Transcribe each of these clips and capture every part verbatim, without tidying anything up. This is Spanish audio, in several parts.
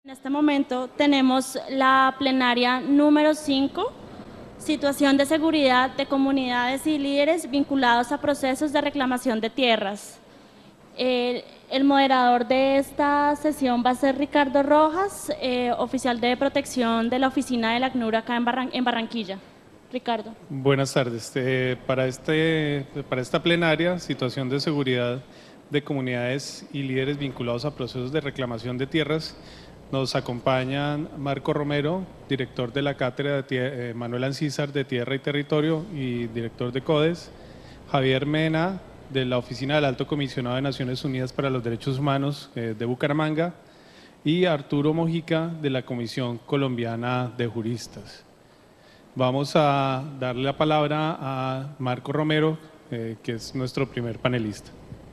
En este momento tenemos la plenaria número cinco, situación de seguridad de comunidades y líderes vinculados a procesos de reclamación de tierras. Eh, el moderador de esta sesión va a ser Ricardo Rojas, eh, oficial de protección de la oficina del ACNUR acá en, Barran en Barranquilla. Ricardo. Buenas tardes. Eh, para, este, para esta plenaria, situación de seguridad de comunidades y líderes vinculados a procesos de reclamación de tierras, nos acompañan Marco Romero, director de la cátedra de eh, Manuel Ancísar de Tierra y Territorio y director de CODES, Javier Mena, de la Oficina del Alto Comisionado de Naciones Unidas para los Derechos Humanos eh, de Bucaramanga, y Arturo Mojica, de la Comisión Colombiana de Juristas. Vamos a darle la palabra a Marco Romero, eh, que es nuestro primer panelista.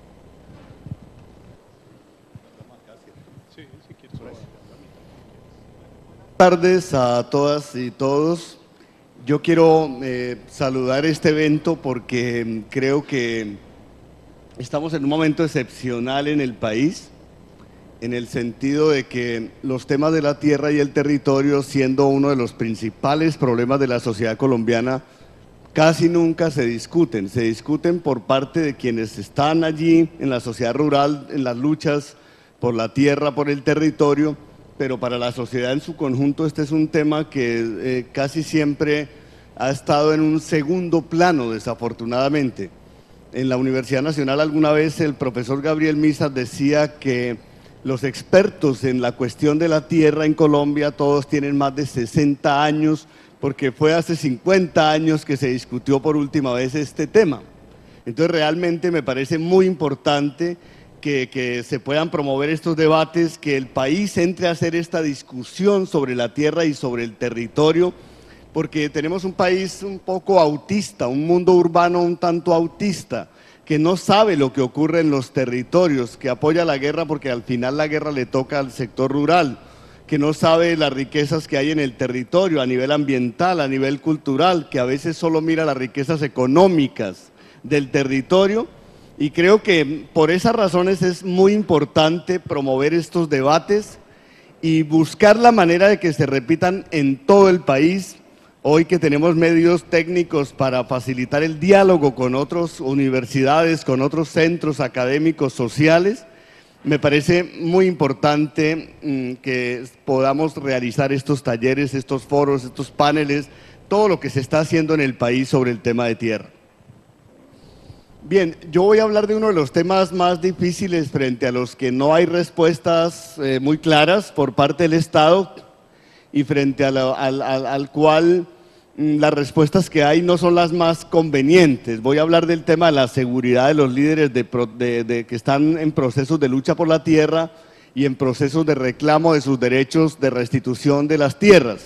Buenas tardes a todas y todos. Yo quiero eh, saludar este evento porque creo que estamos en un momento excepcional en el país, en el sentido de que los temas de la tierra y el territorio, siendo uno de los principales problemas de la sociedad colombiana, casi nunca se discuten. Se discuten por parte de quienes están allí en la sociedad rural, en las luchas por la tierra, por el territorio, pero para la sociedad en su conjunto este es un tema que eh, casi siempre ha estado en un segundo plano, desafortunadamente. En la Universidad Nacional alguna vez el profesor Gabriel Misas decía que los expertos en la cuestión de la tierra en Colombia todos tienen más de sesenta años, porque fue hace cincuenta años que se discutió por última vez este tema. Entonces realmente me parece muy importante que, que se puedan promover estos debates, que el país entre a hacer esta discusión sobre la tierra y sobre el territorio, porque tenemos un país un poco autista, un mundo urbano un tanto autista, que no sabe lo que ocurre en los territorios, que apoya la guerra porque al final la guerra le toca al sector rural, que no sabe las riquezas que hay en el territorio a nivel ambiental, a nivel cultural, que a veces solo mira las riquezas económicas del territorio. Y creo que por esas razones es muy importante promover estos debates y buscar la manera de que se repitan en todo el país. Hoy que tenemos medios técnicos para facilitar el diálogo con otras universidades, con otros centros académicos sociales, me parece muy importante mmm, que podamos realizar estos talleres, estos foros, estos paneles, todo lo que se está haciendo en el país sobre el tema de tierra. Bien, yo voy a hablar de uno de los temas más difíciles frente a los que no hay respuestas eh, muy claras por parte del Estado, y frente a la, al, al, al cual mmm, las respuestas que hay no son las más convenientes. Voy a hablar del tema de la seguridad de los líderes de, de, de, que están en procesos de lucha por la tierra y en procesos de reclamo de sus derechos de restitución de las tierras.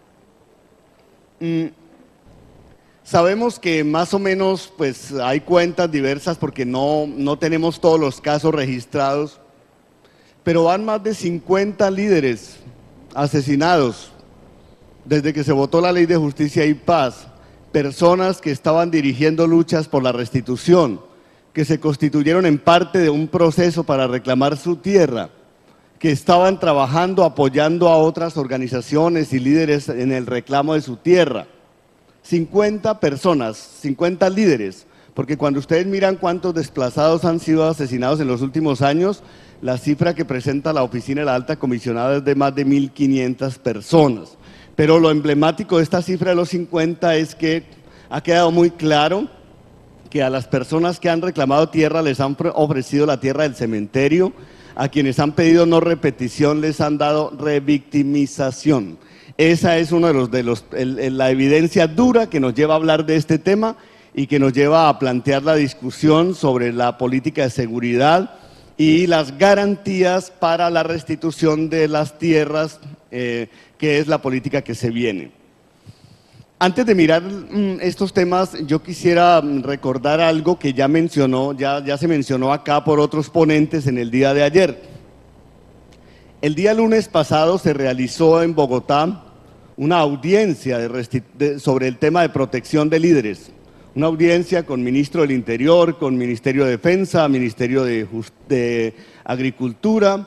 Mm, sabemos que más o menos pues, hay cuentas diversas porque no, no tenemos todos los casos registrados, pero van más de cincuenta líderes asesinados desde que se votó la Ley de Justicia y Paz, personas que estaban dirigiendo luchas por la restitución, que se constituyeron en parte de un proceso para reclamar su tierra, que estaban trabajando, apoyando a otras organizaciones y líderes en el reclamo de su tierra. cincuenta personas, cincuenta líderes, porque cuando ustedes miran cuántos desplazados han sido asesinados en los últimos años, la cifra que presenta la Oficina de la Alta Comisionada es de más de mil quinientas personas. Pero lo emblemático de esta cifra de los cincuenta es que ha quedado muy claro que a las personas que han reclamado tierra les han ofrecido la tierra del cementerio, a quienes han pedido no repetición les han dado revictimización. Esa es uno de los, de los el, el, la evidencia dura que nos lleva a hablar de este tema y que nos lleva a plantear la discusión sobre la política de seguridad y las garantías para la restitución de las tierras, eh, que es la política que se viene. Antes de mirar mmm, estos temas, yo quisiera recordar algo que ya mencionó, ya, ya se mencionó acá por otros ponentes en el día de ayer. El día lunes pasado se realizó en Bogotá una audiencia de de, sobre el tema de protección de líderes. Una audiencia con Ministro del Interior, con Ministerio de Defensa, Ministerio de, Just de Agricultura,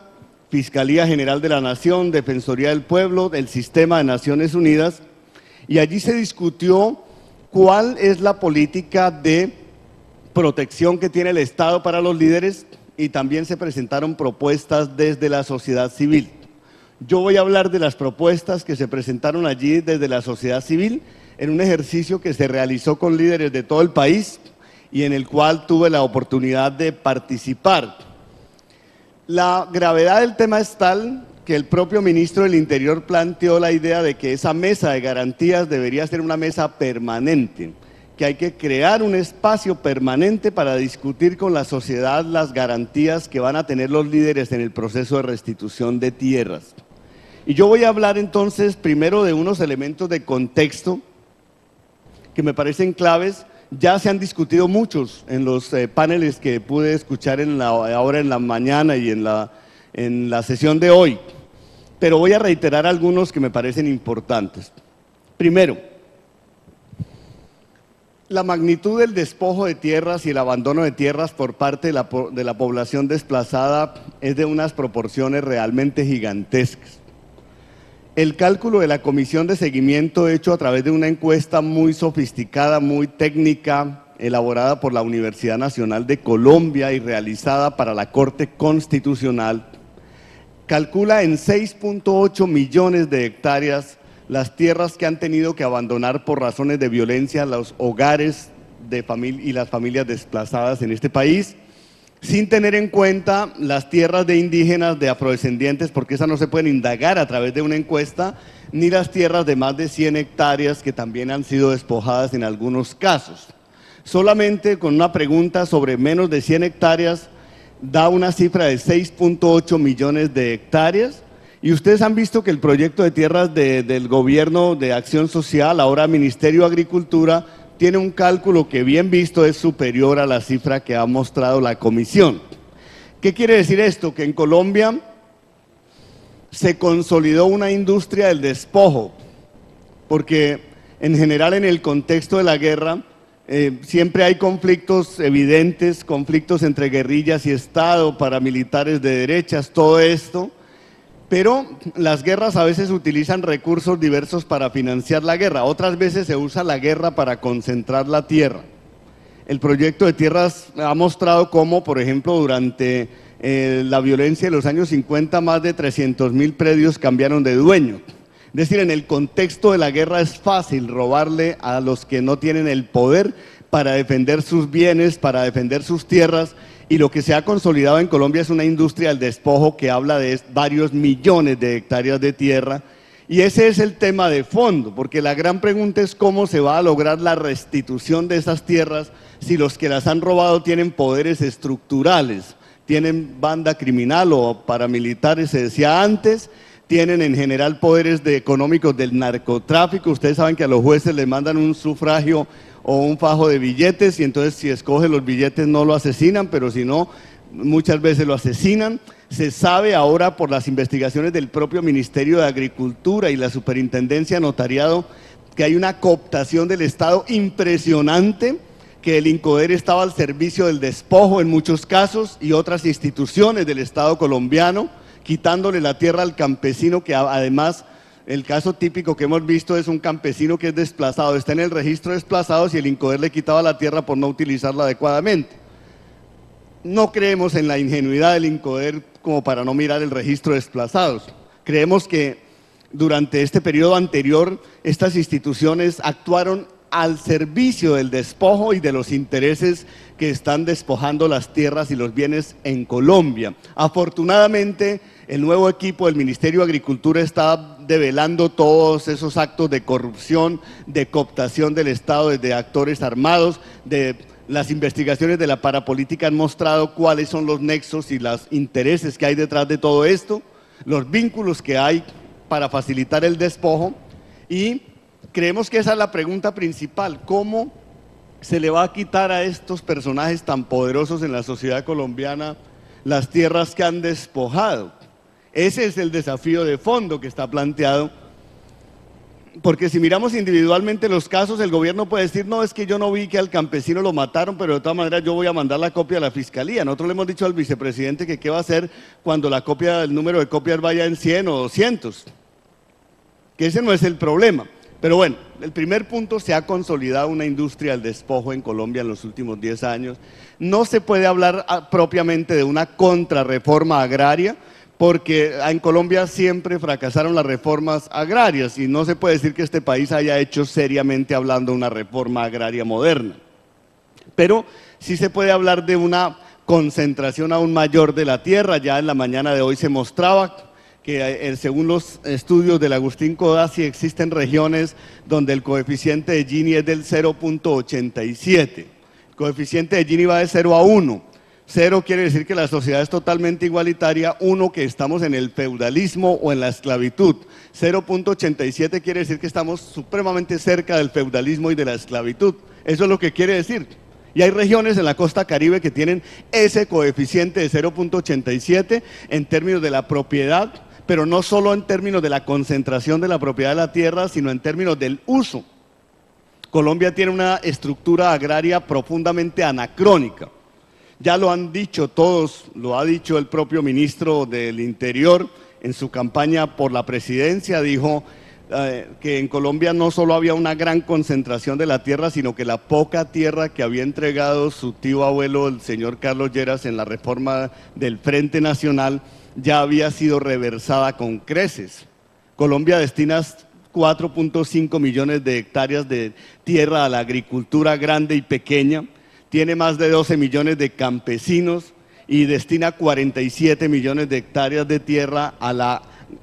Fiscalía General de la Nación, Defensoría del Pueblo, el Sistema de Naciones Unidas, y allí se discutió cuál es la política de protección que tiene el Estado para los líderes, y también se presentaron propuestas desde la sociedad civil. Yo voy a hablar de las propuestas que se presentaron allí desde la sociedad civil en un ejercicio que se realizó con líderes de todo el país y en el cual tuve la oportunidad de participar. La gravedad del tema es tal que el propio ministro del Interior planteó la idea de que esa mesa de garantías debería ser una mesa permanente, que hay que crear un espacio permanente para discutir con la sociedad las garantías que van a tener los líderes en el proceso de restitución de tierras. Y yo voy a hablar entonces primero de unos elementos de contexto que me parecen claves. Ya se han discutido muchos en los eh, paneles que pude escuchar en la, ahora en la mañana y en la, en la sesión de hoy, pero voy a reiterar algunos que me parecen importantes. Primero, la magnitud del despojo de tierras y el abandono de tierras por parte de la, de la población desplazada es de unas proporciones realmente gigantescas. El cálculo de la comisión de seguimiento hecho a través de una encuesta muy sofisticada, muy técnica, elaborada por la Universidad Nacional de Colombia y realizada para la Corte Constitucional, calcula en seis punto ocho millones de hectáreas las tierras que han tenido que abandonar por razones de violencia los hogares de familia y las familias desplazadas en este país, sin tener en cuenta las tierras de indígenas, de afrodescendientes, porque esas no se pueden indagar a través de una encuesta, ni las tierras de más de cien hectáreas que también han sido despojadas en algunos casos. Solamente con una pregunta sobre menos de cien hectáreas da una cifra de seis punto ocho millones de hectáreas, y ustedes han visto que el proyecto de tierras de, del Gobierno de Acción Social, ahora Ministerio de Agricultura, tiene un cálculo que bien visto es superior a la cifra que ha mostrado la comisión. ¿Qué quiere decir esto? Que en Colombia se consolidó una industria del despojo, porque en general en el contexto de la guerra eh, siempre hay conflictos evidentes, conflictos entre guerrillas y Estado, paramilitares de derechas, todo esto. Pero las guerras a veces utilizan recursos diversos para financiar la guerra, otras veces se usa la guerra para concentrar la tierra. El proyecto de tierras ha mostrado cómo, por ejemplo, durante eh, la violencia de los años cincuenta, más de trescientos mil predios cambiaron de dueño. Es decir, en el contexto de la guerra es fácil robarle a los que no tienen el poder para defender sus bienes, para defender sus tierras. Y lo que se ha consolidado en Colombia es una industria del despojo que habla de varios millones de hectáreas de tierra, y ese es el tema de fondo, porque la gran pregunta es cómo se va a lograr la restitución de esas tierras si los que las han robado tienen poderes estructurales, tienen banda criminal o paramilitares, se decía antes, tienen en general poderes de, económicos del narcotráfico. Ustedes saben que a los jueces les mandan un sufragio o un fajo de billetes, y entonces si escoge los billetes no lo asesinan, pero si no, muchas veces lo asesinan. Se sabe ahora por las investigaciones del propio Ministerio de Agricultura y la Superintendencia de Notariado que hay una cooptación del Estado impresionante, que el INCODER estaba al servicio del despojo en muchos casos y otras instituciones del Estado colombiano, quitándole la tierra al campesino, que además el caso típico que hemos visto es un campesino que es desplazado, está en el registro de desplazados y el INCODER le quitaba la tierra por no utilizarla adecuadamente. No creemos en la ingenuidad del INCODER como para no mirar el registro de desplazados. Creemos que durante este periodo anterior estas instituciones actuaron al servicio del despojo y de los intereses que están despojando las tierras y los bienes en Colombia. Afortunadamente, el nuevo equipo del Ministerio de Agricultura está develando todos esos actos de corrupción, de cooptación del Estado desde actores armados. De las investigaciones de la parapolítica han mostrado cuáles son los nexos y los intereses que hay detrás de todo esto, los vínculos que hay para facilitar el despojo, y creemos que esa es la pregunta principal: ¿cómo se le va a quitar a estos personajes tan poderosos en la sociedad colombiana las tierras que han despojado? Ese es el desafío de fondo que está planteado. porque si miramos individualmente los casos, el gobierno puede decir, no, es que yo no vi que al campesino lo mataron, pero de todas maneras yo voy a mandar la copia a la fiscalía. Nosotros le hemos dicho al vicepresidente que qué va a hacer cuando la copia, el número de copias vaya en cien o doscientos, que ese no es el problema. Pero bueno, el primer punto, se ha consolidado una industria del despojo en Colombia en los últimos diez años. No se puede hablar propiamente de una contrarreforma agraria, porque en Colombia siempre fracasaron las reformas agrarias y no se puede decir que este país haya hecho seriamente hablando una reforma agraria moderna. Pero sí se puede hablar de una concentración aún mayor de la tierra. Ya en la mañana de hoy se mostraba que según los estudios del Agustín Codazzi existen regiones donde el coeficiente de Gini es del cero punto ochenta y siete. El coeficiente de Gini va de cero a uno. Cero quiere decir que la sociedad es totalmente igualitaria, uno que estamos en el feudalismo o en la esclavitud. cero punto ochenta y siete quiere decir que estamos supremamente cerca del feudalismo y de la esclavitud. Eso es lo que quiere decir. Y hay regiones en la costa caribe que tienen ese coeficiente de cero punto ochenta y siete en términos de la propiedad, pero no solo en términos de la concentración de la propiedad de la tierra, sino en términos del uso. Colombia tiene una estructura agraria profundamente anacrónica. Ya lo han dicho todos, lo ha dicho el propio ministro del Interior en su campaña por la presidencia, dijo eh, que en Colombia no solo había una gran concentración de la tierra, sino que la poca tierra que había entregado su tío abuelo, el señor Carlos Lleras, en la reforma del Frente Nacional, ya había sido reversada con creces. Colombia destina cuatro punto cinco millones de hectáreas de tierra a la agricultura grande y pequeña, tiene más de doce millones de campesinos y destina cuarenta y siete millones de hectáreas de tierra a la,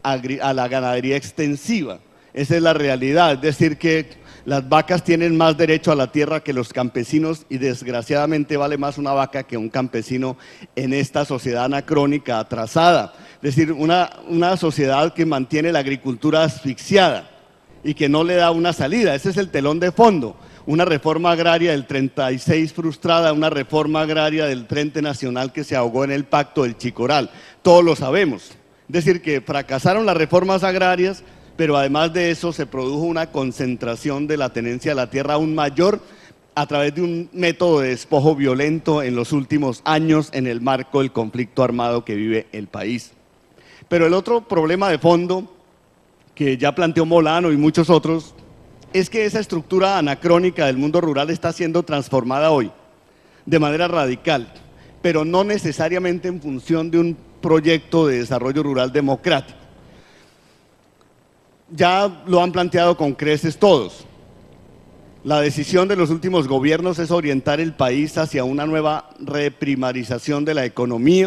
a la ganadería extensiva. Esa es la realidad, es decir que las vacas tienen más derecho a la tierra que los campesinos y desgraciadamente vale más una vaca que un campesino en esta sociedad anacrónica atrasada. Es decir, una, una sociedad que mantiene la agricultura asfixiada y que no le da una salida. Ese es el telón de fondo. Una reforma agraria del treinta y seis frustrada, una reforma agraria del Frente Nacional que se ahogó en el pacto del Chicoral. Todos lo sabemos. Es decir, que fracasaron las reformas agrarias, pero además de eso se produjo una concentración de la tenencia de la tierra aún mayor a través de un método de despojo violento en los últimos años en el marco del conflicto armado que vive el país. Pero el otro problema de fondo que ya planteó Molano y muchos otros es que esa estructura anacrónica del mundo rural está siendo transformada hoy de manera radical, pero no necesariamente en función de un proyecto de desarrollo rural democrático. Ya lo han planteado con creces todos. La decisión de los últimos gobiernos es orientar el país hacia una nueva reprimarización de la economía,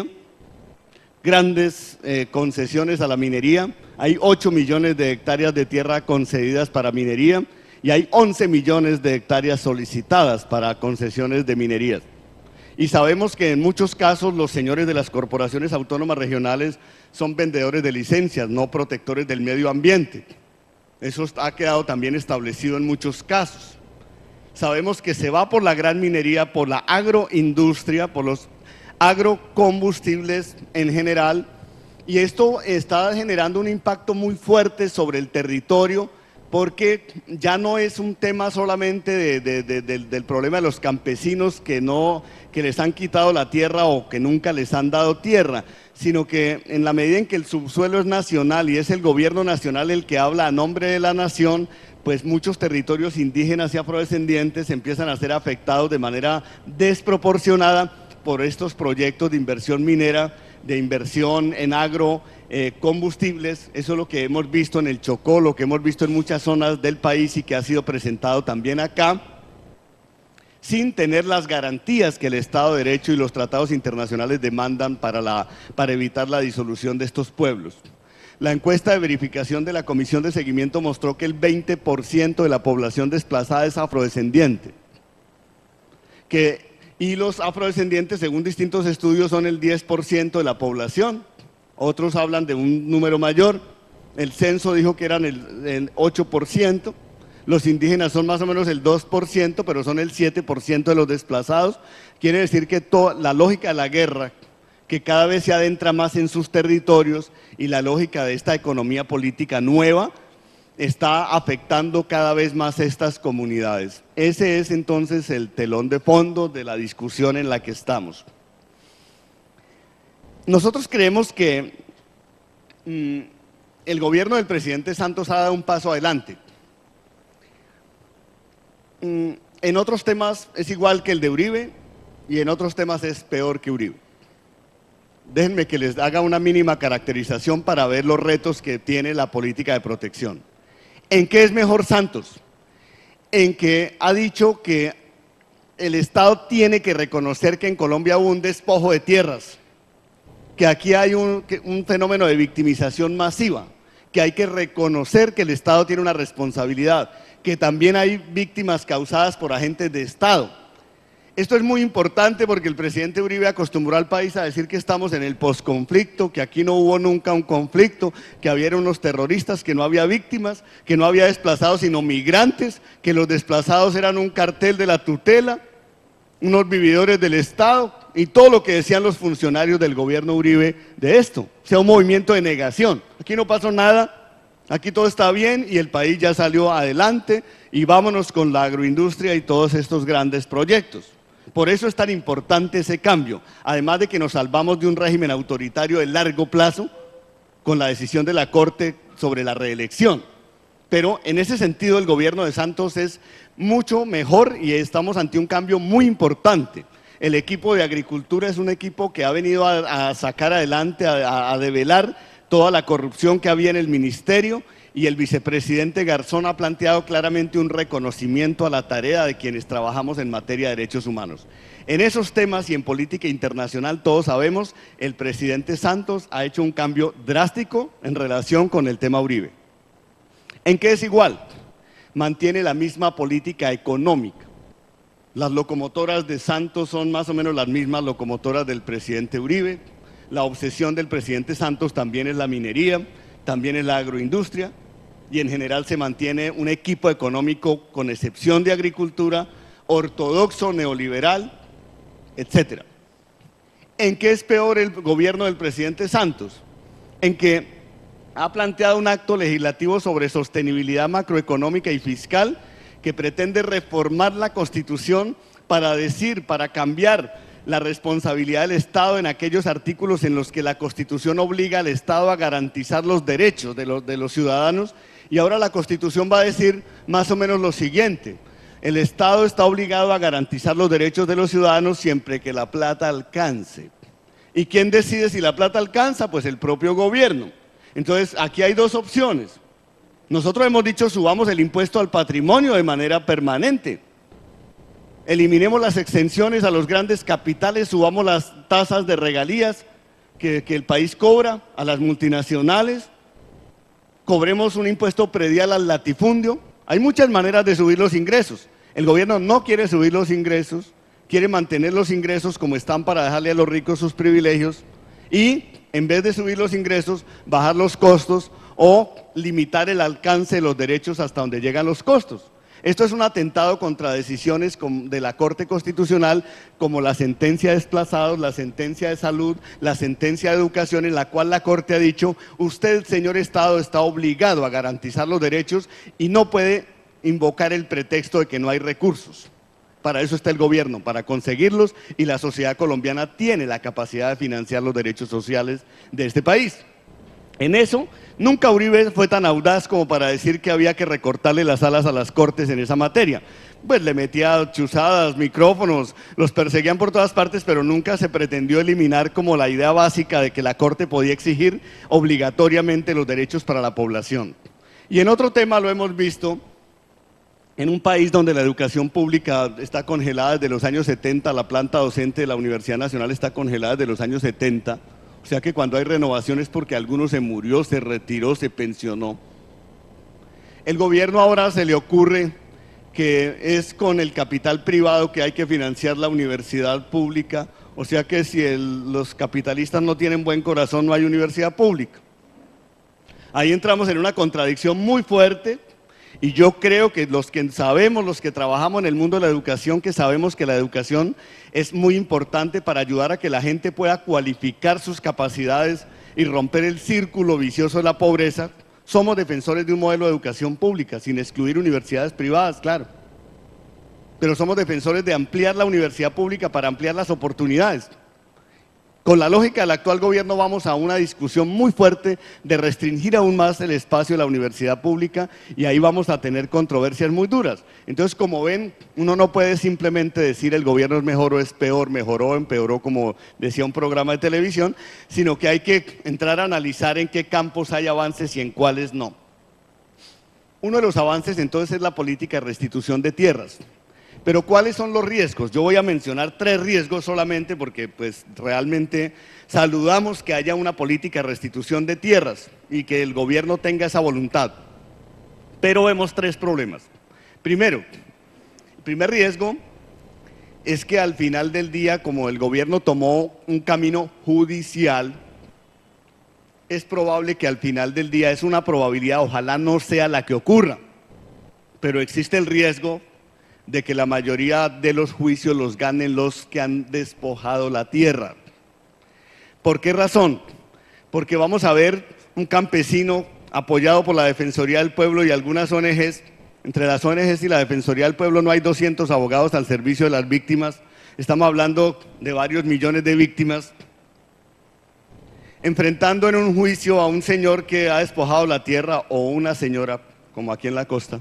grandes eh, concesiones a la minería. Hay ocho millones de hectáreas de tierra concedidas para minería y hay once millones de hectáreas solicitadas para concesiones de minerías. Y sabemos que en muchos casos los señores de las corporaciones autónomas regionales son vendedores de licencias, no protectores del medio ambiente. Eso ha quedado también establecido en muchos casos. Sabemos que se va por la gran minería, por la agroindustria, por los agrocombustibles en general, y esto está generando un impacto muy fuerte sobre el territorio, porque ya no es un tema solamente de, de, de, de, del problema de los campesinos que, no, que les han quitado la tierra o que nunca les han dado tierra, sino que en la medida en que el subsuelo es nacional y es el gobierno nacional el que habla a nombre de la nación, pues muchos territorios indígenas y afrodescendientes empiezan a ser afectados de manera desproporcionada por estos proyectos de inversión minera, de inversión en agrocombustibles. Eso es lo que hemos visto en el Chocó, lo que hemos visto en muchas zonas del país y que ha sido presentado también acá, sin tener las garantías que el Estado de Derecho y los tratados internacionales demandan para, la, para evitar la disolución de estos pueblos. La encuesta de verificación de la Comisión de Seguimiento mostró que el veinte por ciento de la población desplazada es afrodescendiente, que y los afrodescendientes, según distintos estudios, son el diez por ciento de la población. Otros hablan de un número mayor. El censo dijo que eran el, el ocho por ciento. Los indígenas son más o menos el dos por ciento, pero son el siete por ciento de los desplazados. Quiere decir que toda la lógica de la guerra, que cada vez se adentra más en sus territorios, y la lógica de esta economía política nueva, está afectando cada vez más estas comunidades. Ese es entonces el telón de fondo de la discusión en la que estamos. Nosotros creemos que mmm, el gobierno del presidente Santos ha dado un paso adelante. Mmm, en otros temas es igual que el de Uribe y en otros temas es peor que Uribe. Déjenme que les haga una mínima caracterización para ver los retos que tiene la política de protección. ¿En qué es mejor Santos? En que ha dicho que el Estado tiene que reconocer que en Colombia hubo un despojo de tierras, que aquí hay un, un fenómeno de victimización masiva, que hay que reconocer que el Estado tiene una responsabilidad, que también hay víctimas causadas por agentes de Estado. Esto es muy importante porque el presidente Uribe acostumbró al país a decir que estamos en el posconflicto, que aquí no hubo nunca un conflicto, que había unos terroristas, que no había víctimas, que no había desplazados sino migrantes, que los desplazados eran un cartel de la tutela, unos vividores del Estado y todo lo que decían los funcionarios del gobierno Uribe de esto, o sea, un movimiento de negación. Aquí no pasó nada, aquí todo está bien y el país ya salió adelante y vámonos con la agroindustria y todos estos grandes proyectos. Por eso es tan importante ese cambio, además de que nos salvamos de un régimen autoritario de largo plazo con la decisión de la Corte sobre la reelección. Pero en ese sentido el gobierno de Santos es mucho mejor y estamos ante un cambio muy importante. El equipo de Agricultura es un equipo que ha venido a, a sacar adelante, a, a develar toda la corrupción que había en el ministerio, y el vicepresidente Garzón ha planteado claramente un reconocimiento a la tarea de quienes trabajamos en materia de derechos humanos. En esos temas y en política internacional, todos sabemos, el presidente Santos ha hecho un cambio drástico en relación con el tema Uribe. ¿En qué es igual? Mantiene la misma política económica. Las locomotoras de Santos son más o menos las mismas locomotoras del presidente Uribe. La obsesión del presidente Santos también es la minería, también es la agroindustria, y en general se mantiene un equipo económico, con excepción de Agricultura, ortodoxo, neoliberal, etcétera. ¿En qué es peor el gobierno del presidente Santos? En que ha planteado un acto legislativo sobre sostenibilidad macroeconómica y fiscal que pretende reformar la Constitución para decir, para cambiar la responsabilidad del Estado en aquellos artículos en los que la Constitución obliga al Estado a garantizar los derechos de los, de los ciudadanos, y ahora la Constitución va a decir más o menos lo siguiente: el Estado está obligado a garantizar los derechos de los ciudadanos siempre que la plata alcance. ¿Y quién decide si la plata alcanza? Pues el propio gobierno. Entonces aquí hay dos opciones. Nosotros hemos dicho subamos el impuesto al patrimonio de manera permanente. Eliminemos las exenciones a los grandes capitales, subamos las tasas de regalías que, que el país cobra a las multinacionales, cobremos un impuesto predial al latifundio. Hay muchas maneras de subir los ingresos. El gobierno no quiere subir los ingresos, quiere mantener los ingresos como están para dejarle a los ricos sus privilegios y, en vez de subir los ingresos, bajar los costos o limitar el alcance de los derechos hasta donde llegan los costos. Esto es un atentado contra decisiones de la Corte Constitucional, como la sentencia de desplazados, la sentencia de salud, la sentencia de educación, en la cual la Corte ha dicho: usted, señor Estado, está obligado a garantizar los derechos y no puede invocar el pretexto de que no hay recursos. Para eso está el gobierno, para conseguirlos, y la sociedad colombiana tiene la capacidad de financiar los derechos sociales de este país. En eso, nunca Uribe fue tan audaz como para decir que había que recortarle las alas a las cortes en esa materia. Pues le metía chuzadas, micrófonos, los perseguían por todas partes, pero nunca se pretendió eliminar como la idea básica de que la Corte podía exigir obligatoriamente los derechos para la población. Y en otro tema lo hemos visto, en un país donde la educación pública está congelada desde los años setenta, la planta docente de la Universidad Nacional está congelada desde los años setenta, o sea que cuando hay renovación es porque alguno se murió, se retiró, se pensionó. El gobierno ahora se le ocurre que es con el capital privado que hay que financiar la universidad pública, o sea que si el, los capitalistas no tienen buen corazón, no hay universidad pública. Ahí entramos en una contradicción muy fuerte, y yo creo que los que sabemos, los que trabajamos en el mundo de la educación, que sabemos que la educación es muy importante para ayudar a que la gente pueda cualificar sus capacidades y romper el círculo vicioso de la pobreza, Somos defensores de un modelo de educación pública, sin excluir universidades privadas, claro. Pero somos defensores de ampliar la universidad pública para ampliar las oportunidades. Con la lógica del actual gobierno vamos a una discusión muy fuerte de restringir aún más el espacio de la universidad pública y ahí vamos a tener controversias muy duras. Entonces, como ven, uno no puede simplemente decir el gobierno es mejor o es peor, mejoró o empeoró, como decía un programa de televisión, sino que hay que entrar a analizar en qué campos hay avances y en cuáles no. Uno de los avances entonces es la política de restitución de tierras. Pero ¿cuáles son los riesgos? Yo voy a mencionar tres riesgos solamente porque pues realmente saludamos que haya una política de restitución de tierras y que el gobierno tenga esa voluntad. Pero vemos tres problemas. Primero, el primer riesgo es que al final del día, como el gobierno tomó un camino judicial, es probable que al final del día, es una probabilidad, ojalá no sea la que ocurra, pero existe el riesgo de que la mayoría de los juicios los ganen los que han despojado la tierra. ¿Por qué razón? Porque vamos a ver un campesino apoyado por la Defensoría del Pueblo y algunas O N Ges. Entre las O N Ges y la Defensoría del Pueblo no hay doscientos abogados al servicio de las víctimas. Estamos hablando de varios millones de víctimas, enfrentando en un juicio a un señor que ha despojado la tierra o una señora, como aquí en la costa.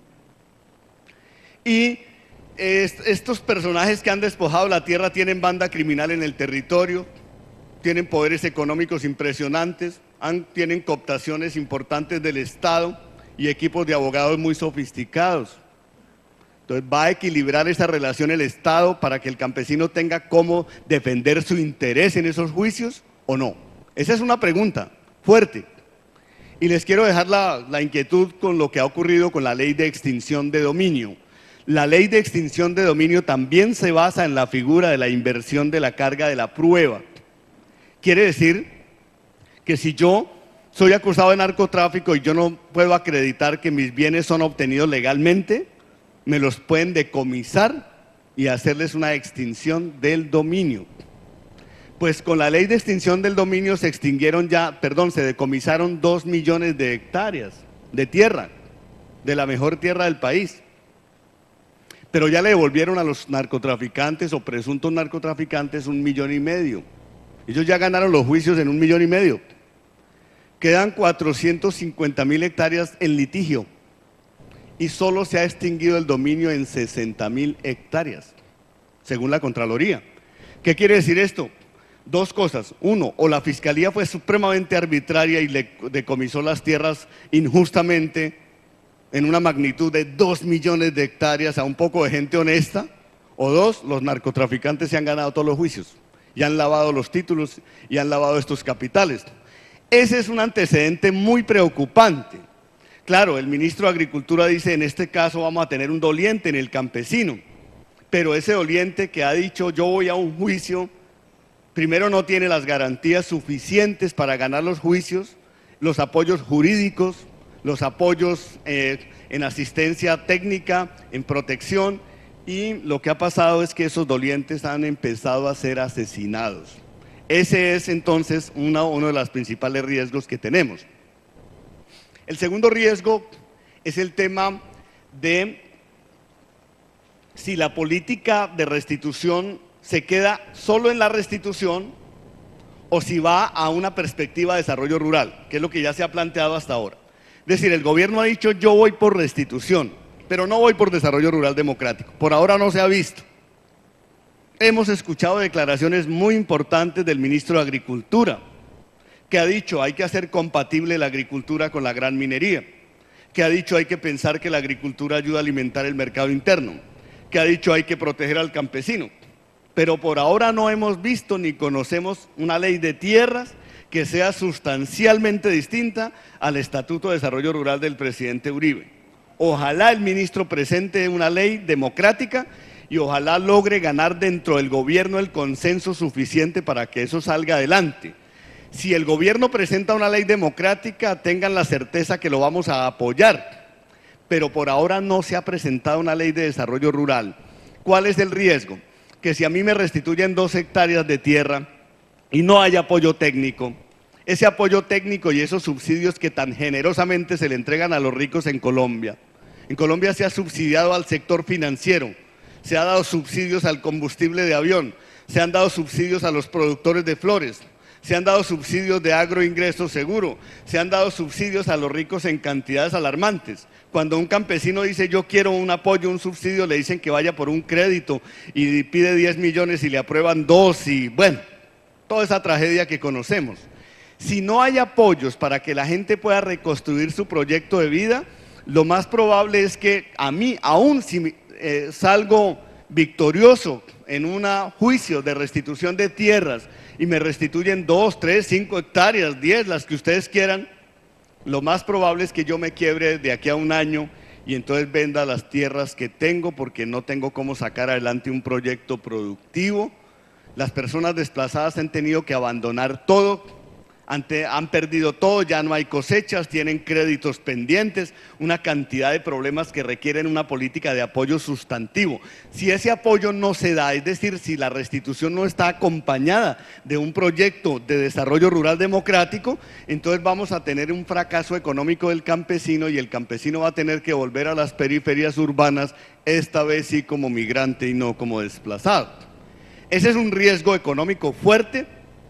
Y estos personajes que han despojado la tierra tienen banda criminal en el territorio, tienen poderes económicos impresionantes, han, tienen cooptaciones importantes del Estado y equipos de abogados muy sofisticados. Entonces, ¿va a equilibrar esa relación el Estado para que el campesino tenga cómo defender su interés en esos juicios o no? Esa es una pregunta fuerte. Y les quiero dejar la, la inquietud con lo que ha ocurrido con la ley de extinción de dominio. La ley de extinción de dominio también se basa en la figura de la inversión de la carga de la prueba. Quiere decir que si yo soy acusado de narcotráfico y yo no puedo acreditar que mis bienes son obtenidos legalmente, me los pueden decomisar y hacerles una extinción del dominio. Pues con la ley de extinción del dominio se extinguieron ya, perdón, se decomisaron dos millones de hectáreas de tierra, de la mejor tierra del país. Pero ya le devolvieron a los narcotraficantes o presuntos narcotraficantes un millón y medio. Ellos ya ganaron los juicios en un millón y medio. Quedan cuatrocientas cincuenta mil hectáreas en litigio y solo se ha extinguido el dominio en sesenta mil hectáreas, según la Contraloría. ¿Qué quiere decir esto? Dos cosas. Uno, o la Fiscalía fue supremamente arbitraria y le decomisó las tierras injustamente en una magnitud de dos millones de hectáreas a un poco de gente honesta, o dos, los narcotraficantes se han ganado todos los juicios y han lavado los títulos y han lavado estos capitales. Ese es un antecedente muy preocupante. Claro, el ministro de Agricultura dice, en este caso vamos a tener un doliente en el campesino, pero ese doliente que ha dicho yo voy a un juicio, primero no tiene las garantías suficientes para ganar los juicios, los apoyos jurídicos, los apoyos eh, en asistencia técnica, en protección, y lo que ha pasado es que esos dolientes han empezado a ser asesinados. Ese es entonces una, uno de los principales riesgos que tenemos. El segundo riesgo es el tema de si la política de restitución se queda solo en la restitución o si va a una perspectiva de desarrollo rural, que es lo que ya se ha planteado hasta ahora. Es decir, el gobierno ha dicho yo voy por restitución, pero no voy por desarrollo rural democrático. Por ahora no se ha visto. Hemos escuchado declaraciones muy importantes del ministro de Agricultura, que ha dicho hay que hacer compatible la agricultura con la gran minería, que ha dicho hay que pensar que la agricultura ayuda a alimentar el mercado interno, que ha dicho hay que proteger al campesino. Pero por ahora no hemos visto ni conocemos una ley de tierras que sea sustancialmente distinta al Estatuto de Desarrollo Rural del presidente Uribe. Ojalá el ministro presente una ley democrática y ojalá logre ganar dentro del gobierno el consenso suficiente para que eso salga adelante. Si el gobierno presenta una ley democrática, tengan la certeza que lo vamos a apoyar, pero por ahora no se ha presentado una ley de desarrollo rural. ¿Cuál es el riesgo? Que si a mí me restituyen dos hectáreas de tierra y no hay apoyo técnico, ese apoyo técnico y esos subsidios que tan generosamente se le entregan a los ricos en Colombia. En Colombia se ha subsidiado al sector financiero, se ha dado subsidios al combustible de avión, se han dado subsidios a los productores de flores, se han dado subsidios de agroingreso seguro, se han dado subsidios a los ricos en cantidades alarmantes. Cuando un campesino dice yo quiero un apoyo, un subsidio, le dicen que vaya por un crédito y pide diez millones y le aprueban dos y bueno, toda esa tragedia que conocemos. Si no hay apoyos para que la gente pueda reconstruir su proyecto de vida, lo más probable es que a mí, aún si eh, salgo victorioso en un juicio de restitución de tierras y me restituyen dos, tres, cinco hectáreas, diez, las que ustedes quieran, lo más probable es que yo me quiebre de aquí a un año y entonces venda las tierras que tengo porque no tengo cómo sacar adelante un proyecto productivo. Las personas desplazadas han tenido que abandonar todo, ante, han perdido todo, ya no hay cosechas, tienen créditos pendientes, una cantidad de problemas que requieren una política de apoyo sustantivo. Si ese apoyo no se da, es decir, si la restitución no está acompañada de un proyecto de desarrollo rural democrático, entonces vamos a tener un fracaso económico del campesino y el campesino va a tener que volver a las periferias urbanas, esta vez sí como migrante y no como desplazado. Ese es un riesgo económico fuerte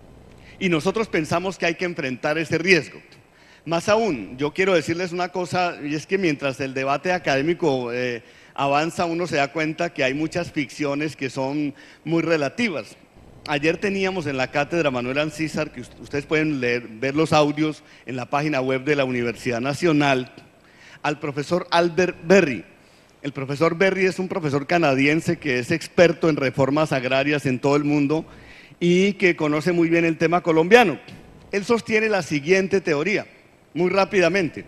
y nosotros pensamos que hay que enfrentar ese riesgo. Más aún, yo quiero decirles una cosa, y es que mientras el debate académico eh, avanza, uno se da cuenta que hay muchas ficciones que son muy relativas. Ayer teníamos en la cátedra Manuel Ancísar, que ustedes pueden leer, ver los audios en la página web de la Universidad Nacional, al profesor Albert Berry. El profesor Berry es un profesor canadiense que es experto en reformas agrarias en todo el mundo y que conoce muy bien el tema colombiano. Él sostiene la siguiente teoría, muy rápidamente,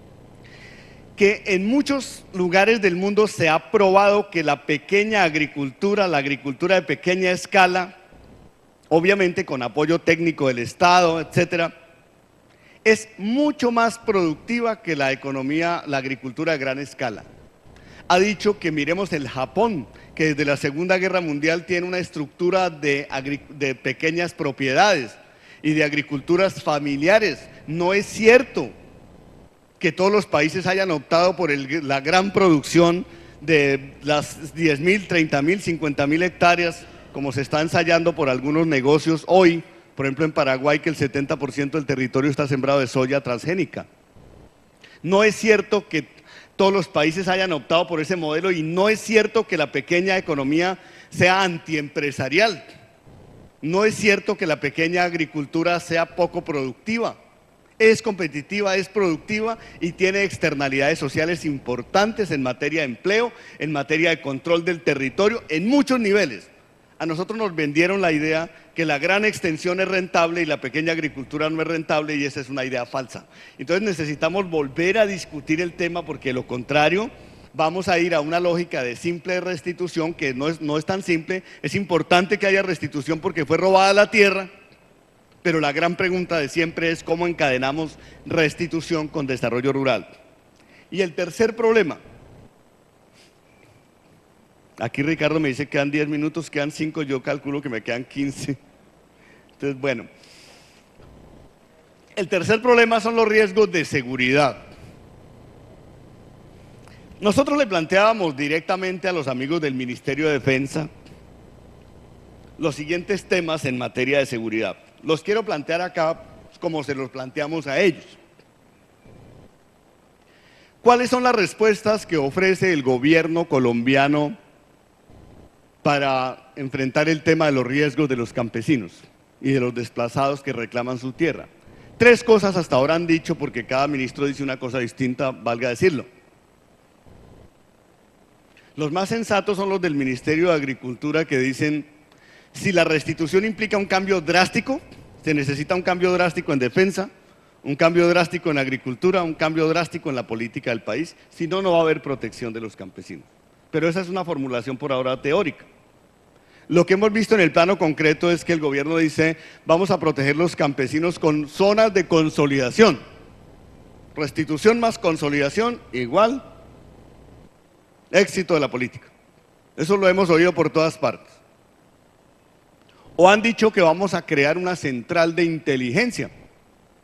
que en muchos lugares del mundo se ha probado que la pequeña agricultura, la agricultura de pequeña escala, obviamente con apoyo técnico del Estado, etcétera, es mucho más productiva que la economía, la agricultura de gran escala. Ha dicho que miremos el Japón, que desde la Segunda Guerra Mundial tiene una estructura de, de pequeñas propiedades y de agriculturas familiares. No es cierto que todos los países hayan optado por el, la gran producción de las diez mil, treinta mil, cincuenta mil hectáreas, como se está ensayando por algunos negocios hoy, por ejemplo en Paraguay, que el setenta por ciento del territorio está sembrado de soya transgénica. No es cierto que todos los países hayan optado por ese modelo y no es cierto que la pequeña economía sea antiempresarial. No es cierto que la pequeña agricultura sea poco productiva. Es competitiva, es productiva y tiene externalidades sociales importantes en materia de empleo, en materia de control del territorio, en muchos niveles. A nosotros nos vendieron la idea que la gran extensión es rentable y la pequeña agricultura no es rentable y esa es una idea falsa. Entonces necesitamos volver a discutir el tema porque de lo contrario vamos a ir a una lógica de simple restitución que no es, no es tan simple. Es importante que haya restitución porque fue robada la tierra, pero la gran pregunta de siempre es cómo encadenamos restitución con desarrollo rural. Y el tercer problema. Aquí Ricardo me dice que quedan diez minutos, quedan cinco, yo calculo que me quedan quince. Entonces, bueno. El tercer problema son los riesgos de seguridad. Nosotros le planteábamos directamente a los amigos del Ministerio de Defensa los siguientes temas en materia de seguridad. Los quiero plantear acá como se los planteamos a ellos. ¿Cuáles son las respuestas que ofrece el gobierno colombiano para enfrentar el tema de los riesgos de los campesinos y de los desplazados que reclaman su tierra? Tres cosas hasta ahora han dicho, porque cada ministro dice una cosa distinta, valga decirlo. Los más sensatos son los del Ministerio de Agricultura, que dicen, si la restitución implica un cambio drástico, se necesita un cambio drástico en defensa, un cambio drástico en agricultura, un cambio drástico en la política del país, si no, no va a haber protección de los campesinos. Pero esa es una formulación por ahora teórica. Lo que hemos visto en el plano concreto es que el gobierno dice, vamos a proteger los campesinos con zonas de consolidación. Restitución más consolidación, igual, éxito de la política. Eso lo hemos oído por todas partes. O han dicho que vamos a crear una central de inteligencia.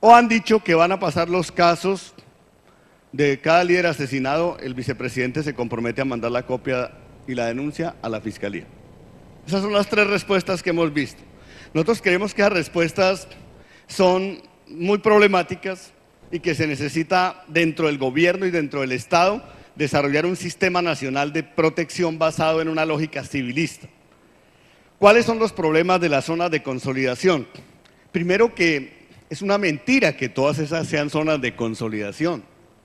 o han dicho que van a pasar los casos de cada líder asesinado, el vicepresidente se compromete a mandar la copia y la denuncia a la Fiscalía. Esas son las tres respuestas que hemos visto. Nosotros creemos que esas respuestas son muy problemáticas y que se necesita dentro del gobierno y dentro del Estado desarrollar un sistema nacional de protección basado en una lógica civilista. ¿Cuáles son los problemas de las zonas de consolidación? Primero, que es una mentira que todas esas sean zonas de consolidación.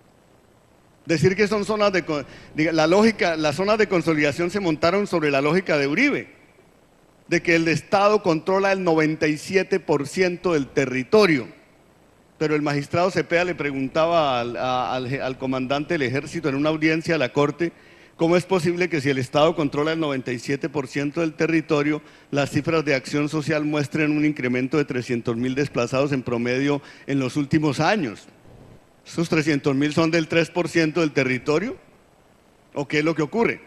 Decir que son zonas de... La lógica, las zonas de consolidación se montaron sobre la lógica de Uribe, de que el Estado controla el noventa y siete por ciento del territorio. Pero el magistrado Cepeda le preguntaba al, al, al comandante del ejército en una audiencia de la Corte, ¿cómo es posible que si el Estado controla el noventa y siete por ciento del territorio, las cifras de acción social muestren un incremento de trescientos mil desplazados en promedio en los últimos años? ¿Esos trescientos mil son del tres por ciento del territorio? ¿O qué es lo que ocurre?